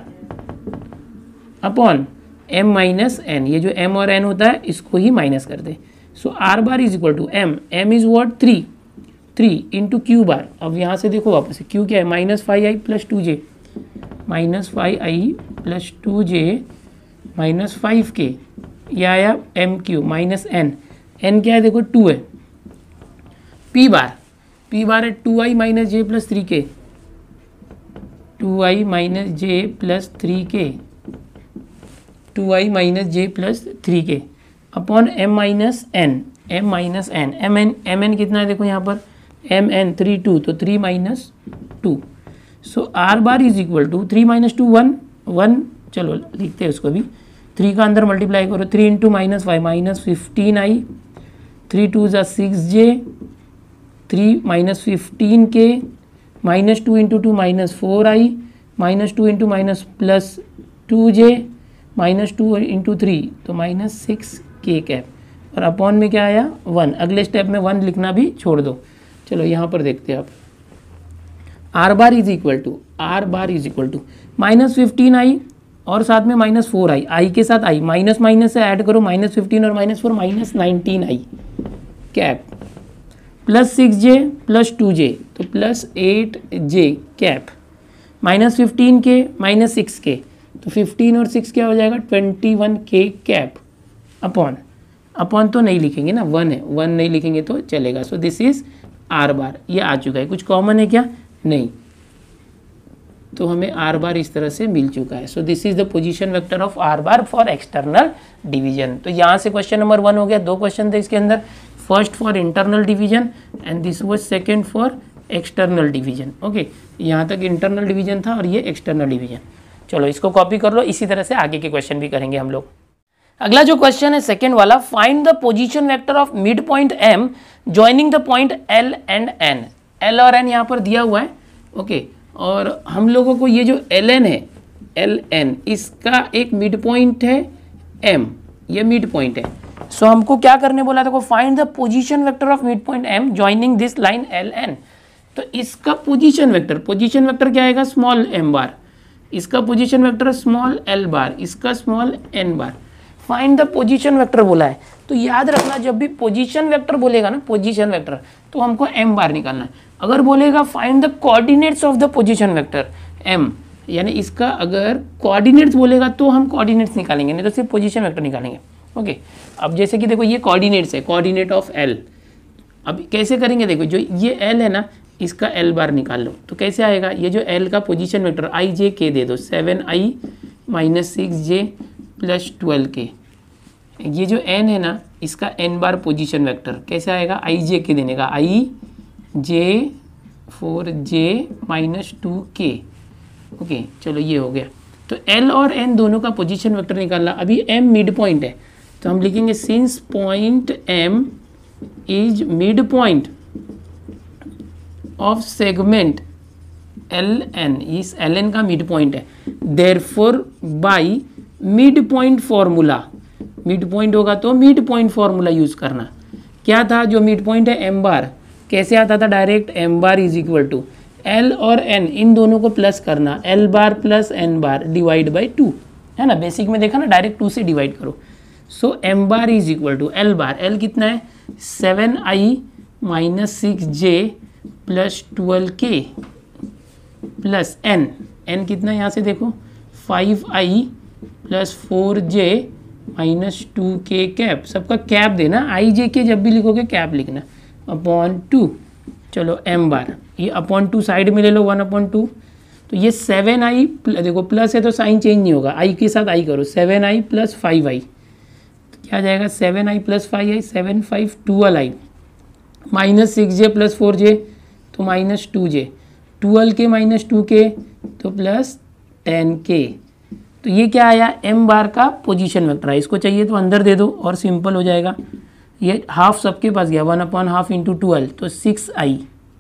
upon M minus N. ये जो एम और एन होता है इसको ही माइनस कर दे। So are bar is equal to M is what 3 into Q bar. अब यहाँ से देखो वापस क्यू क्या है? -5i plus 2j, -5i plus 2j minus 5k, यह आया एम क्यू माइनस एन क्या है? देखो 2 है। पी बार है 2i minus J plus 3k, 2i minus J plus 3k, 2i minus J plus 3k upon M minus N, M N कितना है? देखो यहाँ पर एम एन 3 2, तो 3 minus 2। So are bar is equal to 3 minus 2 1, चलो लिखते हैं उसको भी, 3 का अंदर मल्टीप्लाई करो, 3 इंटू -5 माइनस 15i, 3 2 ज़ा 6j, 3 minus 15k, minus 2 into 2 minus 4i, minus 2 into minus plus 2j, minus 2 into 3 तो माइनस 6k कैप, और अपॉन में क्या आया? 1। अगले स्टेप में 1 लिखना भी छोड़ दो। चलो यहाँ पर देखते हैं आप, r bar is equal to -15i और साथ में -4i, आई के साथ आई, माइनस माइनस से ऐड करो, -15 और -4 -19i cap, plus 6j plus 2j तो plus 8j cap, -15k minus 6k तो 15 और 6 क्या हो जाएगा? 21k कैप अपॉन तो नहीं लिखेंगे ना, 1 है, 1 नहीं लिखेंगे तो चलेगा। So this is r bar. ये आ चुका है। कुछ कॉमन है क्या? नहीं, तो हमें आर बार इस तरह से मिल चुका है। So this is the position vector of r bar for external division. तो यहाँ से क्वेश्चन नंबर 1 हो गया। 2 क्वेश्चन थे इसके अंदर, first for internal division and this was second for external division. Okay, यहाँ तक इंटरनल डिवीजन था और ये एक्सटर्नल डिवीजन। चलो इसको कॉपी कर लो, इसी तरह से आगे के क्वेश्चन भी करेंगे हम लोग। अगला जो क्वेश्चन है सेकेंड वाला, find the position vector of mid point M joining the point L and N. L और एन यहाँ पर दिया हुआ है। ओके, और हम लोगों को ये जो एल एन है, एल एन, इसका एक मिड पॉइंट है एम, ये मिड पॉइंट है। सो हमको क्या करने बोला था? Find the position vector of mid point M joining this line L N. तो इसका पोजीशन वेक्टर क्या आएगा? Small m bar. इसका position vector small l bar, इसका small n bar. Find the position vector बोला है, तो याद रखना जब भी पोजीशन वेक्टर बोलेगा ना, पोजीशन वेक्टर, तो हमको एम बार निकालना है। अगर बोलेगा find the coordinates of the position vector M, यानी इसका अगर कोऑर्डिनेट्स बोलेगा तो हम कोऑर्डिनेट्स निकालेंगे, नहीं तो सिर्फ पोजीशन वेक्टर निकालेंगे। ओके, अब जैसे कि देखो ये कोऑर्डिनेट्स है, कोऑर्डिनेट ऑफ एल। अब कैसे करेंगे? देखो जो ये एल है ना, इसका एल बार निकाल लो, तो कैसे आएगा? ये जो एल का पोजीशन वेक्टर आई जे के दे दो, 7i minus 6j plus 12k। ये जो n है ना, इसका n बार पोजीशन वेक्टर कैसे आएगा? आई जे के देने का, आई जे 4j माइनस 2k। ओके, चलो ये हो गया। तो l और n दोनों का पोजीशन वेक्टर निकालना। अभी m मिड पॉइंट है, तो हम लिखेंगे since point m is mid point of segment L N, इस एल एन का मिड पॉइंट है, therefore by mid point formula, mid point होगा तो मिड पॉइंट फॉर्मूला यूज करना। क्या था जो मिड पॉइंट है? M bar. कैसे आता था? Direct m bar is equal to L और एन, इन दोनों को प्लस करना, l bar plus n bar divide by 2, है ना। बेसिक में देखा ना, डायरेक्ट 2 से डिवाइड करो। So m bar is equal to l bar, L कितना है? 7i minus 6j plus 12k plus N, N कितना है यहाँ से देखो, 5i plus 4j minus 2k cap. सबका कैप देना, आई जे के जब भी लिखोगे कैप लिखना, अपॉन 2। चलो एम बार, ये अपॉन 2 साइड में ले लो, 1/2। तो ये 7i, देखो प्लस है तो साइन चेंज नहीं होगा, आई के साथ आई करो, 7i प्लस 5i, तो क्या जाएगा? 7i plus 5i, 7 5 12i minus 6j plus 4j तो minus 2j, 12k minus 2k तो प्लस 10k। तो ये क्या आया, m बार का पोजीशन वेक्टर है। इसको चाहिए तो अंदर दे दो और सिंपल हो जाएगा। ये हाफ सबके पास गया, 1/2 इंटू 12 तो 6i,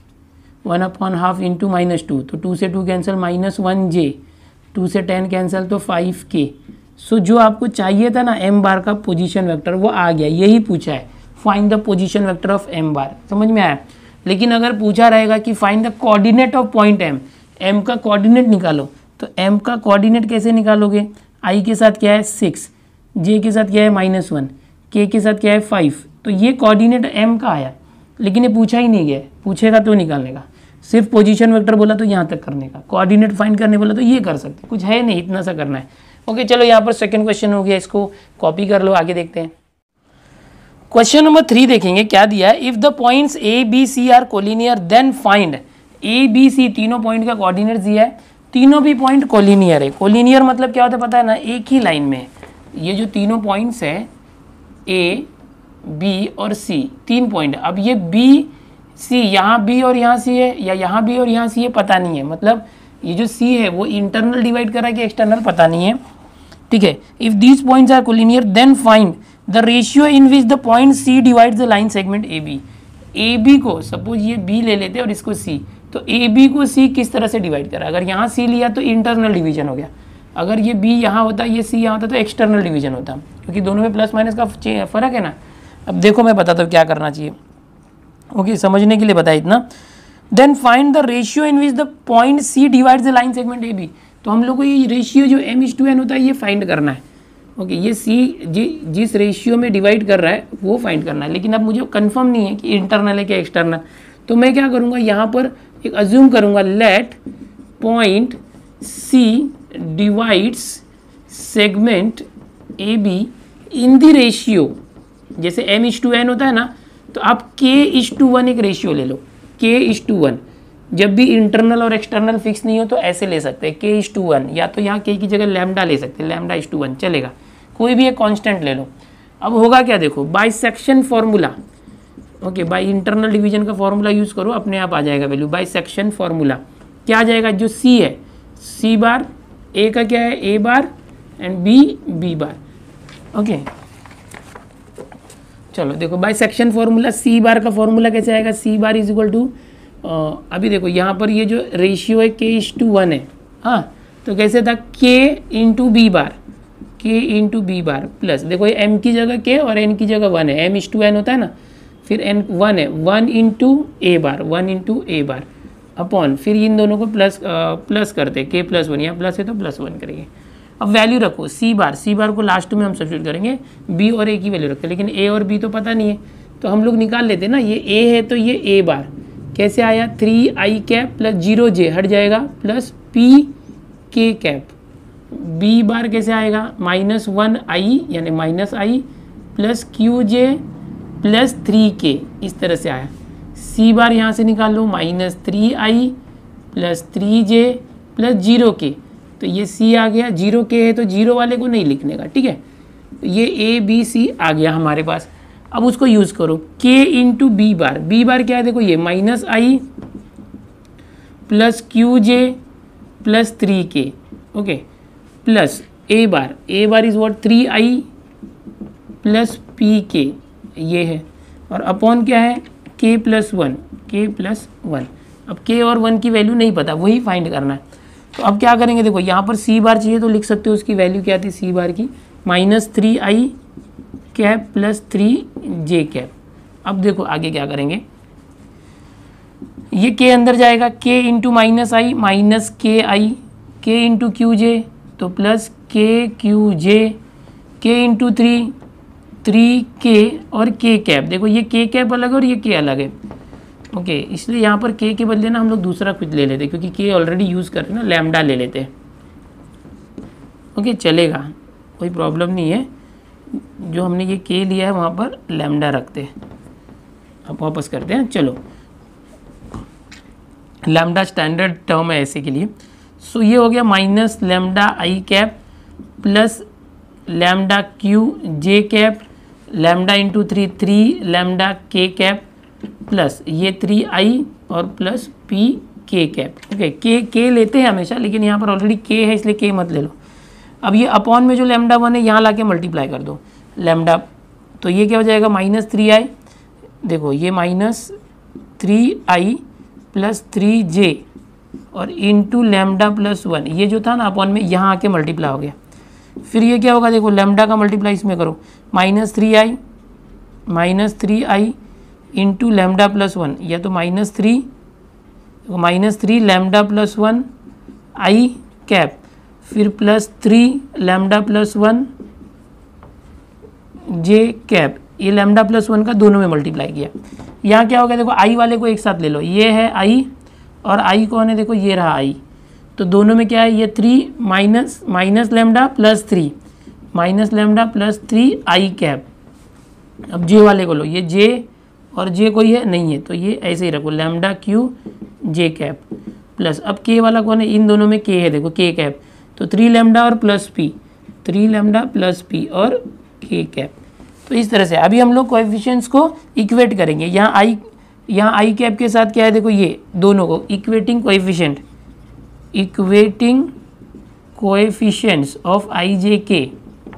1/2 इंटू -2 तो 2 से 2 कैंसिल, -1j, 2 से 10 कैंसिल तो 5k। सो जो आपको चाहिए था ना m बार का पोजीशन वेक्टर वो आ गया, यही पूछा है, find the position vector of m bar. समझ में आया। लेकिन अगर पूछा रहेगा कि find the coordinate of point m का कोऑर्डिनेट निकालो, तो m का कोऑर्डिनेट कैसे निकालोगे, i के साथ क्या है 6, j के साथ क्या है -1, k के साथ क्या है 5, तो ये कोऑर्डिनेट m का आया। लेकिन ये पूछा ही नहीं गया, पूछेगा तो निकालने का। सिर्फ पोजीशन वेक्टर बोला तो यहाँ तक करने का, कोऑर्डिनेट फाइंड करने बोला तो ये कर सकते, कुछ है नहीं, इतना सा करना है। ओके चलो यहाँ पर सेकंड क्वेश्चन हो गया, इसको कॉपी कर लो, आगे देखते हैं। क्वेश्चन नंबर 3 देखेंगे क्या दिया है। If the points A B C are collinear then find A B C, तीनों पॉइंट का कोऑर्डिनेट दिया है, तीनों भी पॉइंट कोलिनियर है। कोलिनियर मतलब क्या होता है पता है ना, एक ही लाइन में। ये जो तीनों पॉइंट्स है ए बी और सी, 3 पॉइंट। अब ये बी सी, यहाँ बी और यहाँ सी है, या यहाँ बी और यहाँ सी है, पता नहीं है। मतलब ये जो सी है वो इंटरनल डिवाइड कर रहा है कि एक्सटर्नल, पता नहीं है। ठीक है, if these points are collinear then find the ratio in which the point C divides the line segment A B. A B को सपोज ये बी ले लेते और इसको सी, तो ए बी को सी किस तरह से डिवाइड करा। अगर यहाँ सी लिया तो इंटरनल डिवीजन हो गया, अगर ये बी यहाँ होता, ये सी यहाँ होता तो एक्सटर्नल डिवीजन होता, क्योंकि दोनों में प्लस माइनस का फर्क है ना। अब देखो मैं बताता हूँ क्या करना चाहिए। ओके समझने के लिए बताया इतना। Then find the ratio in which the point C divides the line segment A B. तो हम लोग को ये रेशियो जो m/n होता है ये फाइंड करना है। ओके ये सी जिस रेशियो में डिवाइड कर रहा है वो फाइंड करना है। लेकिन अब मुझे कंफर्म नहीं है कि इंटरनल है क्या एक्सटर्नल, तो मैं क्या करूँगा, यहाँ पर एक अज्यूम करूँगा, let point C divides segment A B in the ratio, जैसे m/n होता है ना, तो आप k/1 एक रेशियो ले लो, k/1। जब भी इंटरनल और एक्सटर्नल फिक्स नहीं हो तो ऐसे ले सकते हैं k/1, या तो यहाँ k की जगह लैम्डा ले सकते हैं, λ/1 चलेगा, कोई भी एक कांस्टेंट ले लो। अब होगा क्या देखो, by section formula. Okay by internal division का फॉर्मूला यूज़ करो, अपने आप आ जाएगा वैल्यू। बाई सेक्शन फॉर्मूला क्या आ जाएगा, जो सी है सी बार, ए का क्या है A bar, and B B bar. Okay चलो देखो by section formula, C bar का फॉर्मूला कैसे आएगा, C bar is equal to, अभी देखो यहाँ पर ये जो रेशियो है k/1 है, हाँ तो कैसे था k into B bar, k into B bar plus, देखो ये m की जगह k और n की जगह 1 है, m/n होता है ना, फिर n 1 है, 1 into A bar, 1 into A bar upon, फिर इन दोनों को प्लस करते k+1, यहाँ प्लस है तो +1 करेंगे। अब वैल्यू रखो सी बार को लास्ट में हम सब्स्टिट्यूट करेंगे, बी और ए की वैल्यू रखते हैं, लेकिन ए और बी तो पता नहीं है तो हम लोग निकाल लेते हैं ना। ये ए है तो ये ए बार कैसे आया, 3i कैप प्लस 0j हट जाएगा plus pk cap, B bar कैसे आएगा -1i यानी -i plus qj plus 3k, इस तरह से आया। सी बार यहाँ से निकाल लो, -3i plus 3j plus 0k, तो ये सी आ गया, 0k है तो 0 वाले को नहीं लिखने का, ठीक है। तो ये ए बी सी आ गया हमारे पास। अब उसको यूज़ करो, k इंटू बी बार क्या है देखो, ये -i plus qj plus 3k, okay plus A bar is what 3i plus pk, ये है, और अपॉन क्या है k+1। अब k और 1 की वैल्यू नहीं पता, वही फाइंड करना है। तो अब क्या करेंगे देखो, यहाँ पर सी बार चाहिए तो लिख सकते हो, उसकी वैल्यू क्या थी सी बार की -3i cap plus 3j cap. अब देखो आगे क्या करेंगे, ये k अंदर जाएगा, k into -i minus ki, k into qj तो plus kqj, k into 3k और k कैप। देखो ये k कैप अलग है और ये k अलग है, ओके इसलिए यहाँ पर k के बदले ना हम लोग दूसरा कुछ ले लेते, क्योंकि k ऑलरेडी यूज़ करते हैं ना, लैम्डा ले लेते हैं। ओके चलेगा, कोई प्रॉब्लम नहीं है, जो हमने ये k लिया है वहाँ पर लैम्डा रखते हैं। अब वापस करते हैं, चलो लैम्डा स्टैंडर्ड टर्म है ऐसे के लिए। सो ये हो गया -λi cap plus lambda qj cap, lambda into 3 lambda k cap plus ये 3i और plus pk cap. Okay k लेते हैं हमेशा, लेकिन यहाँ पर ऑलरेडी k है इसलिए k मत ले लो। अब ये अपॉन में जो लैम्डा 1 है यहाँ ला के मल्टीप्लाई कर दो लैम्डा, तो ये क्या हो जाएगा -3i, देखो ये -3i प्लस 3j और इंटू लैम्डा प्लस 1, ये जो था ना अपॉन में यहाँ आके मल्टीप्लाई हो गया। फिर ये क्या होगा, देखो लैम्डा का मल्टीप्लाई इसमें करो, -3i इंटू लैम्डा प्लस 1, या तो -3 लैम्डा प्लस 1 i कैप, फिर +3 लैम्डा प्लस 1 j कैप, ये लैम्डा प्लस 1 का दोनों में मल्टीप्लाई किया। यहाँ क्या हो गया, देखो i वाले को एक साथ ले लो, ये है i और i कौन है, देखो ये रहा i, तो दोनों में क्या है, ये 3 minus lambda plus 3 i cap. अब j वाले को लो, ये j और j कोई है नहीं है, तो ये ऐसे ही रखो lambda q j cap plus, अब k वाला कौन है, इन दोनों में k है, देखो k कैप, तो 3 लैम्डा और plus p, 3 lambda plus p और k कैप। तो इस तरह से अभी हम लोग कोएफिशिएंट्स को इक्वेट करेंगे। यहाँ i कैप के साथ क्या है, देखो ये दोनों को equating coefficients of i j k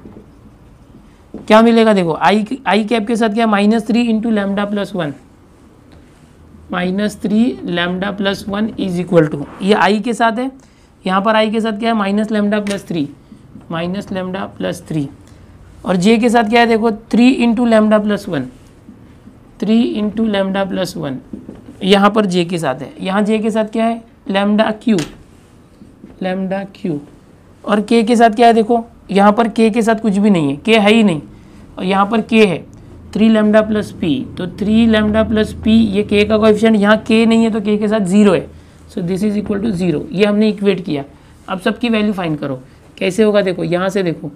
क्या मिलेगा, देखो i कैप के साथ क्या, -3 into lambda plus 1, -3 lambda plus 1 is equal to, ये i के साथ है, यहाँ पर i के साथ क्या है, -λ प्लस 3, और j के साथ क्या है, देखो 3 into lambda plus 1, 3 into lambda plus 1, यहाँ पर j के साथ है, यहाँ j के साथ क्या है, लैम्डा क्यू, और k के साथ क्या है, देखो यहाँ पर k के साथ कुछ भी नहीं है, k है ही नहीं, और यहाँ पर k है 3 लैम्डा प्लस p, तो 3 लैम्डा प्लस p, ये k का कोएफिशिएंट, यहाँ k नहीं है तो k के साथ 0 है, so this is equal to 0, ये हमने इक्वेट किया। अब सबकी वैल्यू फाइंड करो, कैसे होगा, देखो यहाँ से देखो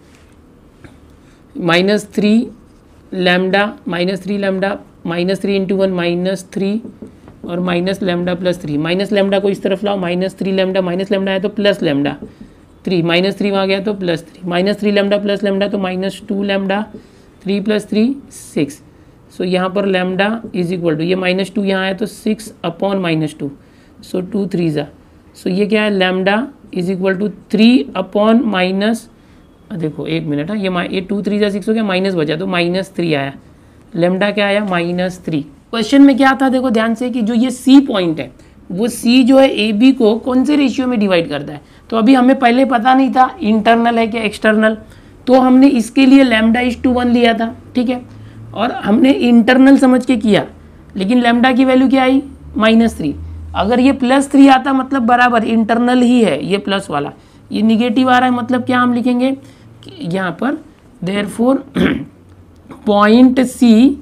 -3 लैम्डा -3 इंटू 1 -3 और -λ प्लस 3, -λ को इस तरफ लाओ, -3 लैम्डा है तो प्लस लैम्डा 3, -3 वहाँ गया तो प्लस 3, -3 लैम्डा प्लस लैम्डा तो -2 लैम्डा, 3 प्लस 3 6, सो यहाँ पर लैम्डा इज इक्वल टू, ये -2 यहाँ आया तो 6 अपॉन -2, सो 2 3 ज़ा, सो ये क्या है, lambda is equal to 3 upon minus, देखो एक मिनट, हाँ ये 2 3 ज़ा 6 हो गया, माइनस बचा तो -3 आया, लैम्डा क्या आया, -3। क्वेश्चन में क्या था, देखो ध्यान से कि जो ये C पॉइंट है, वो C जो है AB को कौन से रेशियो में डिवाइड करता है, तो अभी हमें पहले पता नहीं था इंटरनल है क्या एक्सटर्नल, तो हमने इसके लिए λ/1 लिया था, ठीक है, और हमने इंटरनल समझ के किया, लेकिन लैम्डा की वैल्यू क्या आई, -3, अगर ये +3 आता मतलब बराबर इंटरनल ही है, ये प्लस वाला, ये निगेटिव आ रहा है, मतलब क्या हम लिखेंगे यहाँ पर, therefore point C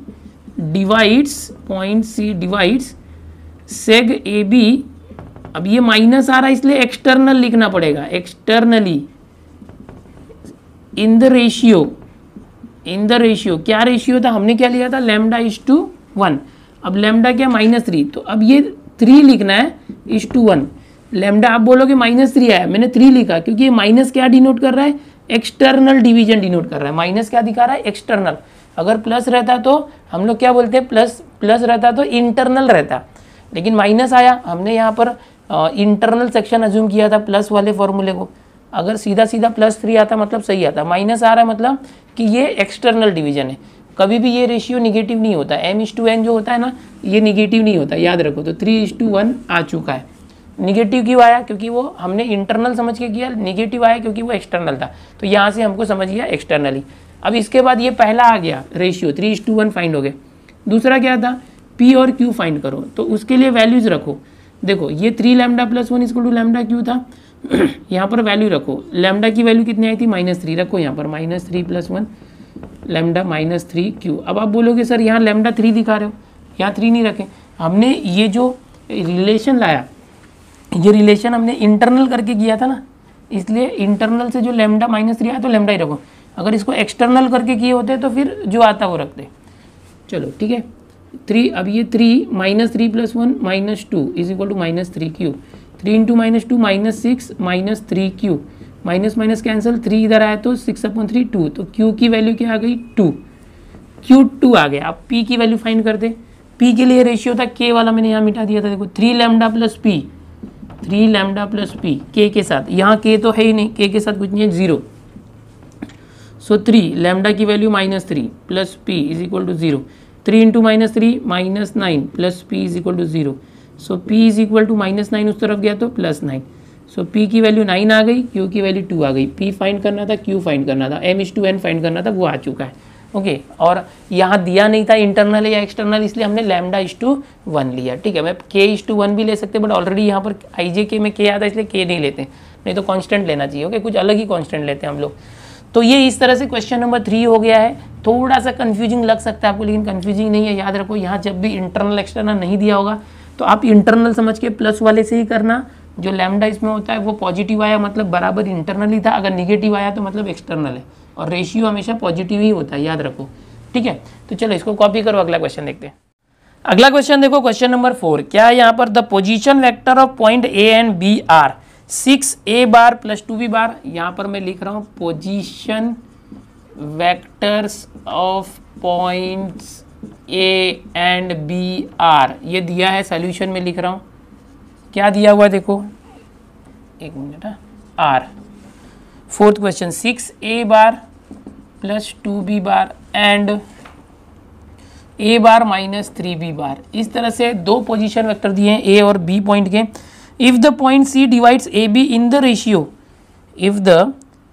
divides seg AB, अब ये माइनस आ रहा है इसलिए एक्सटर्नल लिखना पड़ेगा, एक्सटर्नली इन द रेशियो, क्या रेशियो था, हमने क्या लिया था, λ/1, अब लैम्डा क्या, -3, तो अब ये 3 लिखना है /1, लैम्डा आप बोलोगे -3 आया, मैंने 3 लिखा क्योंकि ये माइनस क्या डिनोट कर रहा है, एक्सटर्नल डिवीजन डिनोट कर रहा है, माइनस क्या दिखा रहा है, एक्सटर्नल, अगर प्लस रहता तो हम लोग क्या बोलते हैं, प्लस रहता तो इंटरनल रहता, लेकिन माइनस आया, हमने यहाँ पर इंटरनल सेक्शन अज्यूम किया था प्लस वाले फॉर्मूले को, अगर सीधा +3 आता मतलब सही आता, माइनस आ रहा है मतलब कि ये एक्सटर्नल डिवीजन है, कभी भी ये रेशियो निगेटिव नहीं होता, m/n जो होता है ना, ये निगेटिव नहीं होता, याद रखो, तो 3:1 आ चुका है। निगेटिव क्यों आया, क्योंकि वो हमने इंटरनल समझ के किया, निगेटिव आया क्योंकि वो एक्सटर्नल था, तो यहाँ से हमको समझ गया एक्सटर्नली। अब इसके बाद ये पहला आ गया रेशियो 3:1 फाइंड हो गया, दूसरा क्या था, P और Q फाइंड करो, तो उसके लिए वैल्यूज रखो, देखो ये 3 λ + 1 = λ Q था, यहाँ पर वैल्यू रखो, लैम्डा की वैल्यू कितनी आई थी, -3, रखो यहाँ पर -3 + 1 λ -3 Q। अब आप बोलोगे सर यहाँ λ3 दिखा रहे हो, यहाँ 3 नहीं रखें, हमने ये जो रिलेशन लाया, ये रिलेशन हमने इंटरनल करके किया था ना, इसलिए इंटरनल से जो λ -3 आया तो लैम्डा ही रखो, अगर इसको एक्सटर्नल करके किए होते तो फिर जो आता वो रखते। चलो ठीक है, 3, अब ये 3 -3 + 1 -2 = -3Q, 3 × -2 -6 -3Q, minus minus cancel, 3 इधर आया तो 6/3 2, तो Q की वैल्यू क्या आ गई, 2, Q2 आ गया। अब P की वैल्यू फाइंड करते, P के लिए रेशियो था K वाला, मैंने यहाँ मिटा दिया था, देखो 3 λ + P, 3 लैम्डा प्लस पी के साथ, यहाँ के तो है ही नहीं, के साथ कुछ नहीं है, 0। सो 3 लैम्डा की value -3 plus P is equal to 0। 3 into -3 -9 plus P is equal to 0। So P is equal to -9 उस तरफ गया तो +9। सो पी की वैल्यू 9 आ गई, क्यू की वैल्यू 2 आ गई। पी फाइंड करना था, क्यू फाइंड करना था, m/n फाइंड करना था, वो आ चुका है। ओके और यहाँ दिया नहीं था इंटरनल या एक्सटर्नल, इसलिए हमने λ/1 लिया। ठीक है, मैं k/1 भी ले सकते बट ऑलरेडी यहाँ पर IJK में k आता है, इसलिए k नहीं लेते, नहीं तो कांस्टेंट लेना चाहिए। ओके कुछ अलग ही कांस्टेंट लेते हैं हम लोग। तो ये इस तरह से क्वेश्चन नंबर 3 हो गया है। थोड़ा सा कंफ्यूजिंग लग सकता है आपको, लेकिन कंफ्यूजिंग नहीं है। याद रखो यहाँ जब भी इंटरनल एक्सटर्नल नहीं दिया होगा तो आप इंटरनल समझ के प्लस वाले से ही करना। जो लैम्डा इसमें होता है वो पॉजिटिव आया मतलब बराबर इंटरनल ही था, अगर निगेटिव आया तो मतलब एक्सटर्नल है, और रेशियो हमेशा पॉजिटिव ही होता है, याद रखो। ठीक है, तो चलो इसको कॉपी करो, अगला क्वेश्चन देखते हैं। अगला क्वेश्चन देखो, क्वेश्चन नंबर 4। क्या है यहाँ पर? The position vector of point A and B are 6a bar plus 2b bar. यहाँ पर मैं लिख रहा हूँ position vectors of points A and B are, ये दिया है सॉल्यूशन में लिख रहा हूँ। क्या दिया हुआ देखो, एक minute, are. Fourth question 6a bar plus 2b bar and a bar minus 3b bar. इस तरह से दो पोजीशन वेक्टर दिए हैं a और b पॉइंट के। If the point c divides ab in the ratio, if the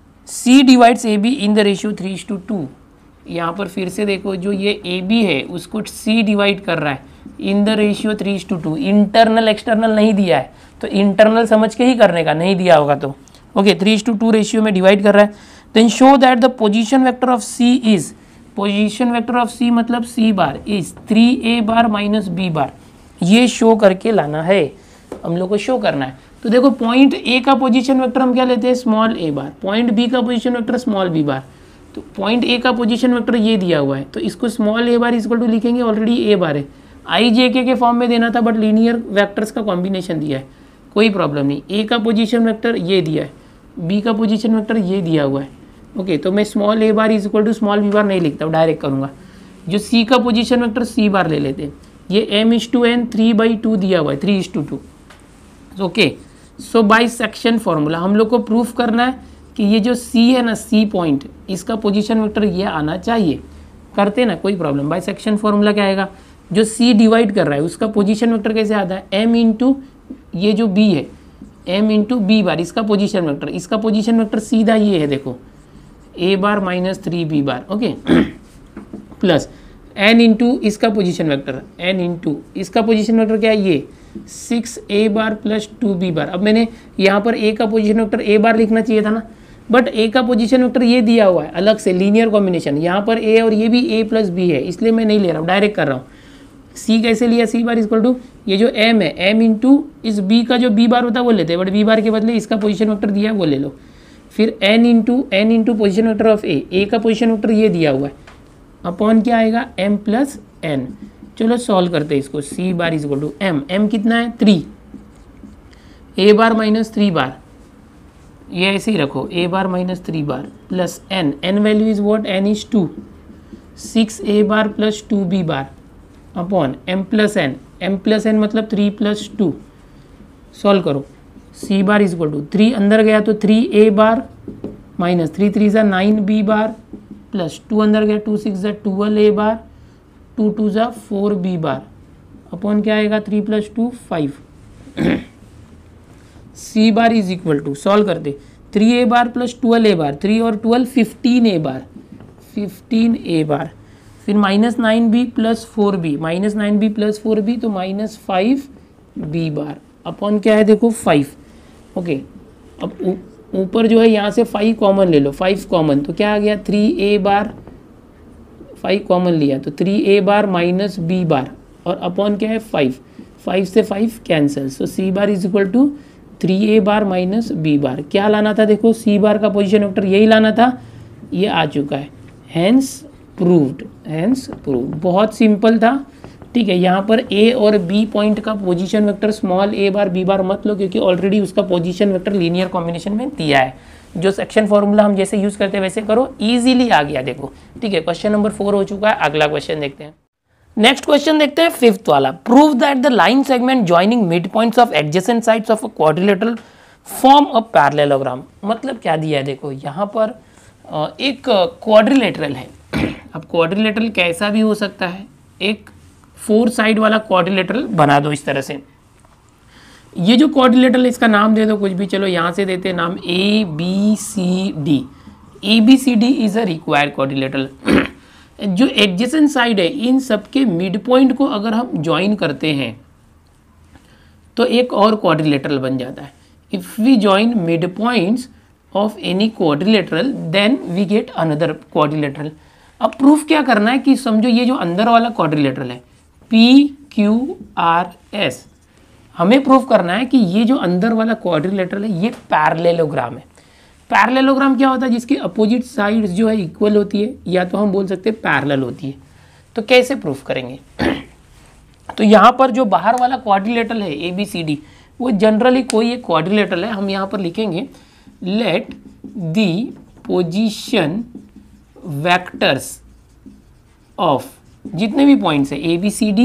c divides ab in the ratio 3:2। यहाँ पर फिर से देखो, जो ये ab है उसको c डिवाइड कर रहा है in the ratio 3:2। Internal external नहीं दिया है, तो इंटरनल समझ के ही करने का, नहीं दिया होगा तो ओके 3:2 रेशियो में डिवाइड कर रहा है। Then show that the position vector of c is, position vector of c मतलब c bar is 3a bar minus b bar. ये शो करके लाना है, हम लोग को शो करना है। तो देखो पॉइंट a का पोजीशन वेक्टर हम क्या लेते हैं, small a bar. Point b का position vector small b bar. तो पॉइंट a का पोजीशन वेक्टर ये दिया हुआ है, तो इसको small a bar equal to लिखेंगे, ऑलरेडी a बार है। IJK के फॉर्म में देना था बट लीनियर वेक्टर्स का कॉम्बिनेशन दिया है, कोई प्रॉब्लम नहीं। a का पोजीशन वेक्टर ये दिया है, b का पोजीशन वेक्टर ये दिया हुआ है। ओके तो मैं small a bar is equal to small b bar नहीं लिखता हूँ, डायरेक्ट करूँगा। जो c का पोजीशन वेक्टर c बार ले लेते हैं। ये m/n 3/2 दिया हुआ है, 3:2। Okay so by section formula हम लोग को प्रूफ करना है कि ये जो c है ना, c पॉइंट, इसका पोजीशन वेक्टर ये आना चाहिए। करते ना, कोई प्रॉब्लम। बाई सेक्शन फॉर्मूला क्या आएगा, जो c डिवाइड कर रहा है उसका पोजीशन वेक्टर कैसे आता है, m इंटू ये जो b है, m इंटू b बार, इसका पोजीशन वेक्टर, इसका पोजीशन वेक्टर सीधा ये है, देखो a bar minus 3b bar. Okay plus n into इसका पोजीशन वेक्टर, n इंटू इसका पोजीशन वेक्टर क्या है, ये 6a बार प्लस 2b बार। अब मैंने यहाँ पर a का पोजीशन वेक्टर a बार लिखना चाहिए था ना, बट a का पोजीशन वेक्टर ये दिया हुआ है अलग से, लीनियर कॉम्बिनेशन। यहाँ पर a और ये भी a प्लस b है, इसलिए मैं नहीं ले रहा हूँ, डायरेक्ट कर रहा हूँ। c कैसे लिया, c बार इक्वल टू ये जो m है, m इंटू इस b का जो b बार होता है वो लेते हैं, बट b बार के बदले इसका पोजीशन वेक्टर दिया है वो ले लो। फिर n into position vector of a का पोजीशन वेक्टर ये दिया हुआ है, अपॉन क्या आएगा, m प्लस n। चलो सॉल्व करते हैं इसको। c bar is equal to m कितना है 3, a बार माइनस 3 बार, ये ऐसे ही रखो, a bar minus 3 bar plus n value is what, n is 2, 6a bar plus 2b bar upon m plus n मतलब 3 प्लस 2। सॉल्व करो, c bar is equal to 3 अंदर गया तो 3a बार माइनस 3 3 ज़ा 9b बार plus 2 अंदर गया 2 6 ज़ा 12a बार, 2 2 ज़ा 4b बार अपॉन क्या आएगा 3 plus 2 5। c bar is equal to, solve करते, 3a बार प्लस 12a बार, 3 और 12 15a बार, 15a बार। फिर minus 9b plus 4b, minus 9b plus 4b तो माइनस 5b बार अपॉन क्या है देखो 5। ओके अब ऊपर जो है यहाँ से 5 कॉमन ले लो, 5 कॉमन तो क्या आ गया 3a बार, 5 कॉमन लिया तो 3a bar minus b bar और अपॉन क्या है 5, 5 से 5 cancel. So c bar is equal to 3a bar minus b bar. क्या लाना था देखो, c बार का पोजीशन वेक्टर यही लाना था, ये आ चुका है, हैंस प्रूव्ड, हैंस प्रूव्ड। बहुत सिंपल था। ठीक है, यहाँ पर a और b पॉइंट का position vector small a bar b bar मत लो, क्योंकि ऑलरेडी उसका पोजीशन वेक्टर लीनियर कॉम्बिनेशन में दिया है। जो सेक्शन फॉर्मूला हम जैसे यूज़ करते हैं वैसे करो, इजीली आ गया देखो। ठीक है, क्वेश्चन नंबर 4 हो चुका है। अगला क्वेश्चन देखते हैं। नेक्स्ट क्वेश्चन देखते हैं फिफ्थ वाला। Prove that the line segment joining mid points of adjacent sides of a quadrilateral form a parallelogram. मतलब क्या दिया है, देखो यहाँ पर एक क्वाड्रिलेटरल है। अब क्वाड्रिलेटरल कैसा भी हो सकता है, एक 4 साइड वाला क्वाड्रिलेटरल बना दो इस तरह से। ये जो क्वाड्रिलेटरल, इसका नाम दे दो कुछ भी, चलो यहाँ से देते हैं नाम ABCD। ABCD is a required quadrilateral. जो एडजेसेंट साइड है, इन सबके मिड पॉइंट को अगर हम ज्वाइन करते हैं तो एक और क्वाड्रिलेटरल बन जाता है। If we join mid points of any quadrilateral then we get another quadrilateral. अब प्रूफ क्या करना है कि समझो ये जो अंदर वाला क्वाड्रिलेटरल है PQRS, हमें प्रूफ करना है कि ये जो अंदर वाला क्वाड्रिलेटरल है ये पैरेललोग्राम है। पैरेललोग्राम क्या होता है, जिसकी अपोजिट साइड्स जो है इक्वल होती है, या तो हम बोल सकते हैं पैरेलल होती है। तो कैसे प्रूफ करेंगे? तो यहाँ पर जो बाहर वाला क्वाड्रिलेटरल है ABCD, वो जनरली कोई एक क्वाड्रिलेटरल है। हम यहाँ पर लिखेंगे let the position vectors of जितने भी पॉइंट्स है ABCD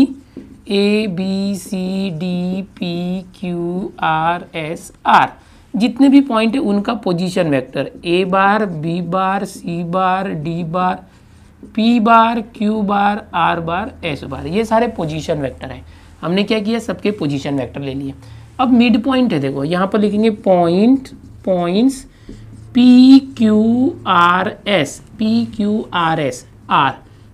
PQRS R, जितने भी पॉइंट है उनका position vector A bar, B bar, C bar, D bar, P bar, Q bar, R bar, S bar, ये सारे पोजीशन वेक्टर हैं। हमने क्या किया, सबके पोजीशन वेक्टर ले लिए। अब मिड पॉइंट है, देखो यहाँ पर लिखेंगे points PQRS R,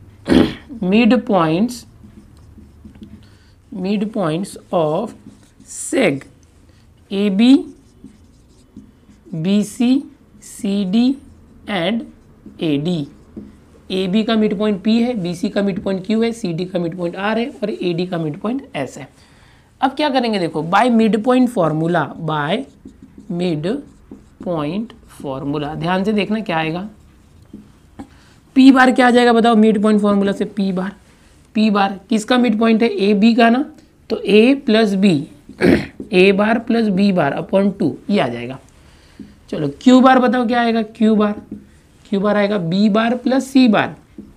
mid points of seg AB, BC, CD and AD। AB का मिड पॉइंट P है, BC का मिड पॉइंट Q है, CD का मिड पॉइंट R है और AD का मिड पॉइंट S है। अब क्या करेंगे, देखो बाय मिड पॉइंट फॉर्मूला, ध्यान से देखना क्या आएगा। P बार क्या आ जाएगा बताओ, मिड पॉइंट फॉर्मूला से P बार किसका मिड पॉइंट है, AB का ना, तो A plus B A bar plus B bar upon 2 ये आ जाएगा। चलो Q बार बताओ क्या आएगा, Q बार आएगा B bar plus C bar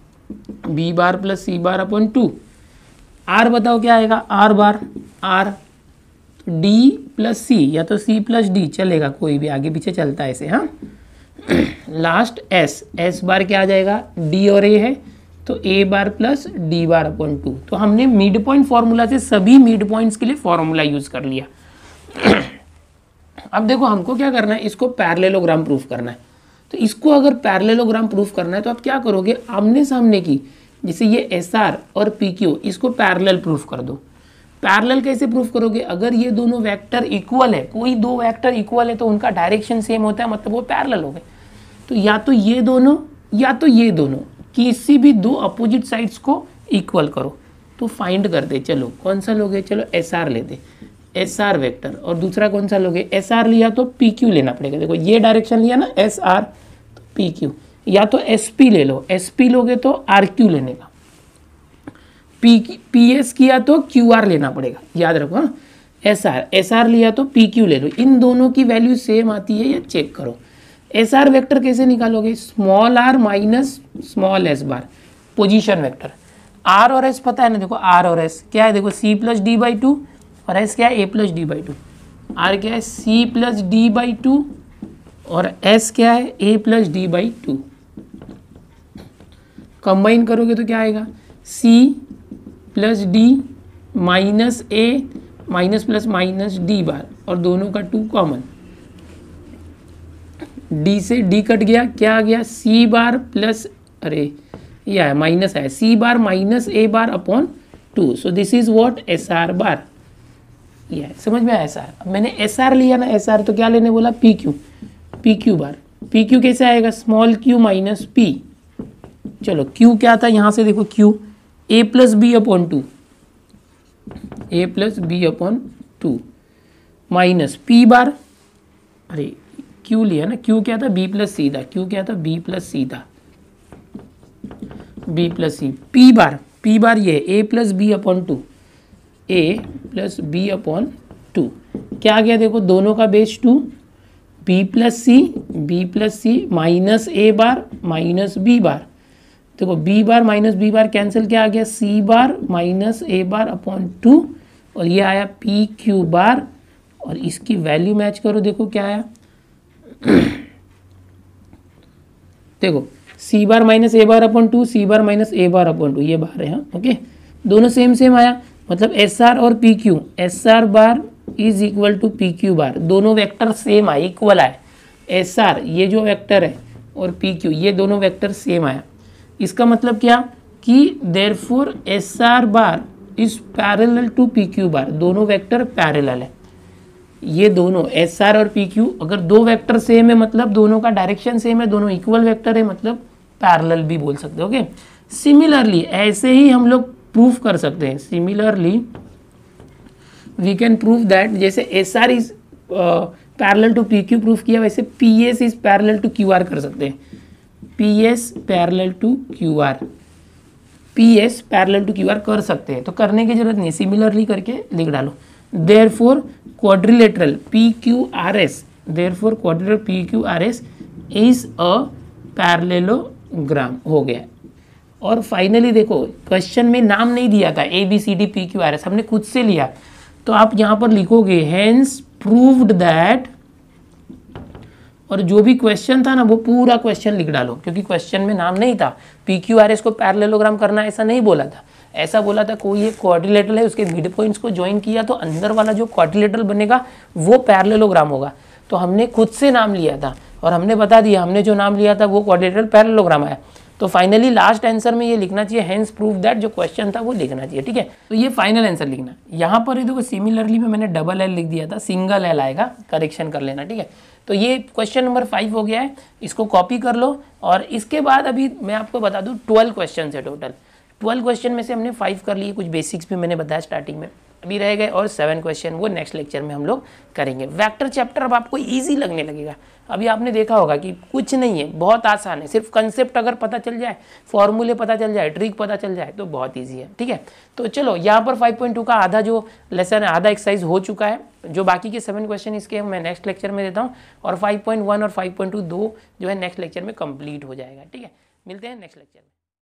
upon 2। R बताओ क्या आएगा, R D प्लस C या तो C प्लस D चलेगा, कोई भी आगे पीछे चलता है ऐसे। हाँ, लास्ट S बार क्या आ जाएगा, D और A है तो A bar plus D bar upon 2। तो हमने मिड पॉइंट फॉर्मूला से सभी मिड पॉइंट्स के लिए फॉर्मूला यूज कर लिया। अब देखो हमको क्या करना है, इसको पैरेललोग्राम प्रूफ करना है। तो इसको अगर पैरेललोग्राम प्रूफ करना है तो आप क्या करोगे, आमने सामने की, जैसे ये SR और PQ, इसको पैरेलल प्रूफ कर दो। पैरेलल कैसे प्रूफ करोगे, अगर ये दोनों वेक्टर इक्वल है, कोई दो वेक्टर इक्वल है तो उनका डायरेक्शन सेम होता है, मतलब वो पैरेलल हो गए। तो या तो ये दोनों या तो ये दोनों, किसी भी दो अपोजिट साइड्स को इक्वल करो। तो फाइंड करते, चलो कौन सा लोगे, चलो SR लेते, SR वेक्टर, और दूसरा कौन सा लोगे, SR लिया तो PQ लेना पड़ेगा। देखो ये डायरेक्शन लिया ना SR तो PQ, या तो SP ले लो, SP लोगे तो RQ लेने का, PS किया तो QR लेना पड़ेगा, याद रखो। हाँ, SR लिया तो PQ ले लो। इन दोनों की वैल्यू सेम आती है या चेक करो। SR वेक्टर कैसे निकालोगे, small r minus small s bar, position vector. R और S पता है ना, देखो R और S क्या है, देखो C प्लस D बाई 2 और S क्या है, A plus D by 2। R क्या है, C प्लस D बाई 2 और S क्या है, A plus D by 2। Combine करोगे तो क्या आएगा, C plus D minus A minus plus minus D bar, और दोनों का 2 कॉमन, D से D कट गया, क्या आ गया, C बार प्लस, अरे ये है माइनस है, C bar minus A bar upon 2। So this is what, SR bar. ये समझ में आया SR। अब मैंने SR लिया ना, SR तो क्या लेने बोला, PQ बार। PQ कैसे आएगा, स्मॉल q माइनस P। चलो Q क्या था, यहाँ से देखो Q A plus B upon 2, A plus B upon 2 minus P bar, अरे Q लिया ना, Q क्या था, B प्लस C था, Q क्या था, B प्लस C था, B plus C। P bar ये A plus B upon 2, A plus B upon 2, क्या आ गया, देखो दोनों का base 2, B plus C minus A bar minus B bar, देखो बी बार माइनस बी बार कैंसिल, क्या आ गया सी bar minus A bar upon 2, और ये आया पी क्यू बार, और इसकी वैल्यू मैच करो, देखो क्या आया देखो C bar minus A bar upon 2, C bar minus A bar upon 2, ये बार है हाँ, ओके दोनों सेम सेम आया, मतलब एस आर और P Q, S R bar is equal to P Q bar, दोनों वेक्टर सेम आए, इक्वल आए, एस आर ये जो वेक्टर है और पी क्यू ये दोनों वेक्टर सेम आया। इसका मतलब क्या कि therefore S R bar is parallel to P Q bar, दोनों वेक्टर पैरेलल है, ये दोनों एस आर और पी क्यू, अगर दो वेक्टर सेम है मतलब दोनों का डायरेक्शन सेम है, दोनों इक्वल वेक्टर है मतलब पैरेलल भी बोल सकते हो। ओके सिमिलरली ऐसे ही हम लोग प्रूफ कर सकते हैं, similarly we can prove that, जैसे S R is parallel to P Q proof किया, वैसे P S is parallel to Q R कर सकते हैं, P S parallel to Q R, P S parallel to Q R कर सकते हैं, तो करने की जरूरत नहीं, सिमिलरली करके लिख डालो। Therefore quadrilateral P Q R S, therefore quadrilateral P Q R S is a parallelogram हो गया। और फाइनली देखो क्वेश्चन में नाम नहीं दिया था A B C D P Q R S, हमने खुद से लिया, तो आप यहाँ पर लिखोगे हेंस प्रूव्ड दैट, और जो भी क्वेश्चन था ना वो पूरा क्वेश्चन लिख डालो, क्योंकि क्वेश्चन में नाम नहीं था पी क्यू आर एस को पैरेललोग्राम करना, ऐसा नहीं बोला था, ऐसा बोला था कोई एक क्वाड्रिलेटरल है उसके मिड पॉइंट्स को ज्वाइन किया तो अंदर वाला जो क्वाड्रिलेटरल बनेगा वो पैरेललोग्राम होगा, तो हमने खुद से नाम लिया था और हमने बता दिया हमने जो नाम लिया था वो क्वाड्रिलेटरल पैरेललोग्राम आया। तो फाइनली लास्ट आंसर में ये लिखना चाहिए हेंस प्रूव दैट, जो क्वेश्चन था वो लिखना चाहिए, ठीक है। तो ये फाइनल आंसर लिखना, यहाँ पर देखो सिमिलरली में मैंने डबल एल लिख दिया था, सिंगल एल आएगा, करेक्शन कर लेना, ठीक है। तो ये क्वेश्चन नंबर 5 हो गया है, इसको कॉपी कर लो। और इसके बाद अभी मैं आपको बता दूँ 12 क्वेश्चन है टोटल, 12 क्वेश्चन में से हमने 5 कर लिए, कुछ बेसिक्स भी मैंने बताया स्टार्टिंग में, अभी रह गए और 7 क्वेश्चन वो नेक्स्ट लेक्चर में हम लोग करेंगे। वेक्टर चैप्टर अब आपको इजी लगने लगेगा, अभी आपने देखा होगा कि कुछ नहीं है, बहुत आसान है, सिर्फ कंसेप्ट अगर पता चल जाए, फॉर्मूले पता चल जाए, ट्रिक पता चल जाए तो बहुत ईजी है, ठीक है। तो चलो यहाँ पर 5.2 का आधा जो लेसन है, आधा एक्सरसाइज हो चुका है, जो बाकी के 7 क्वेश्चन इसके मैं नेक्स्ट लेक्चर में देता हूँ, और 5.1 और 5.2 दो जो है नेक्स्ट लेक्चर में कंप्लीट हो जाएगा, ठीक है। मिलते हैं नेक्स्ट लेक्चर में।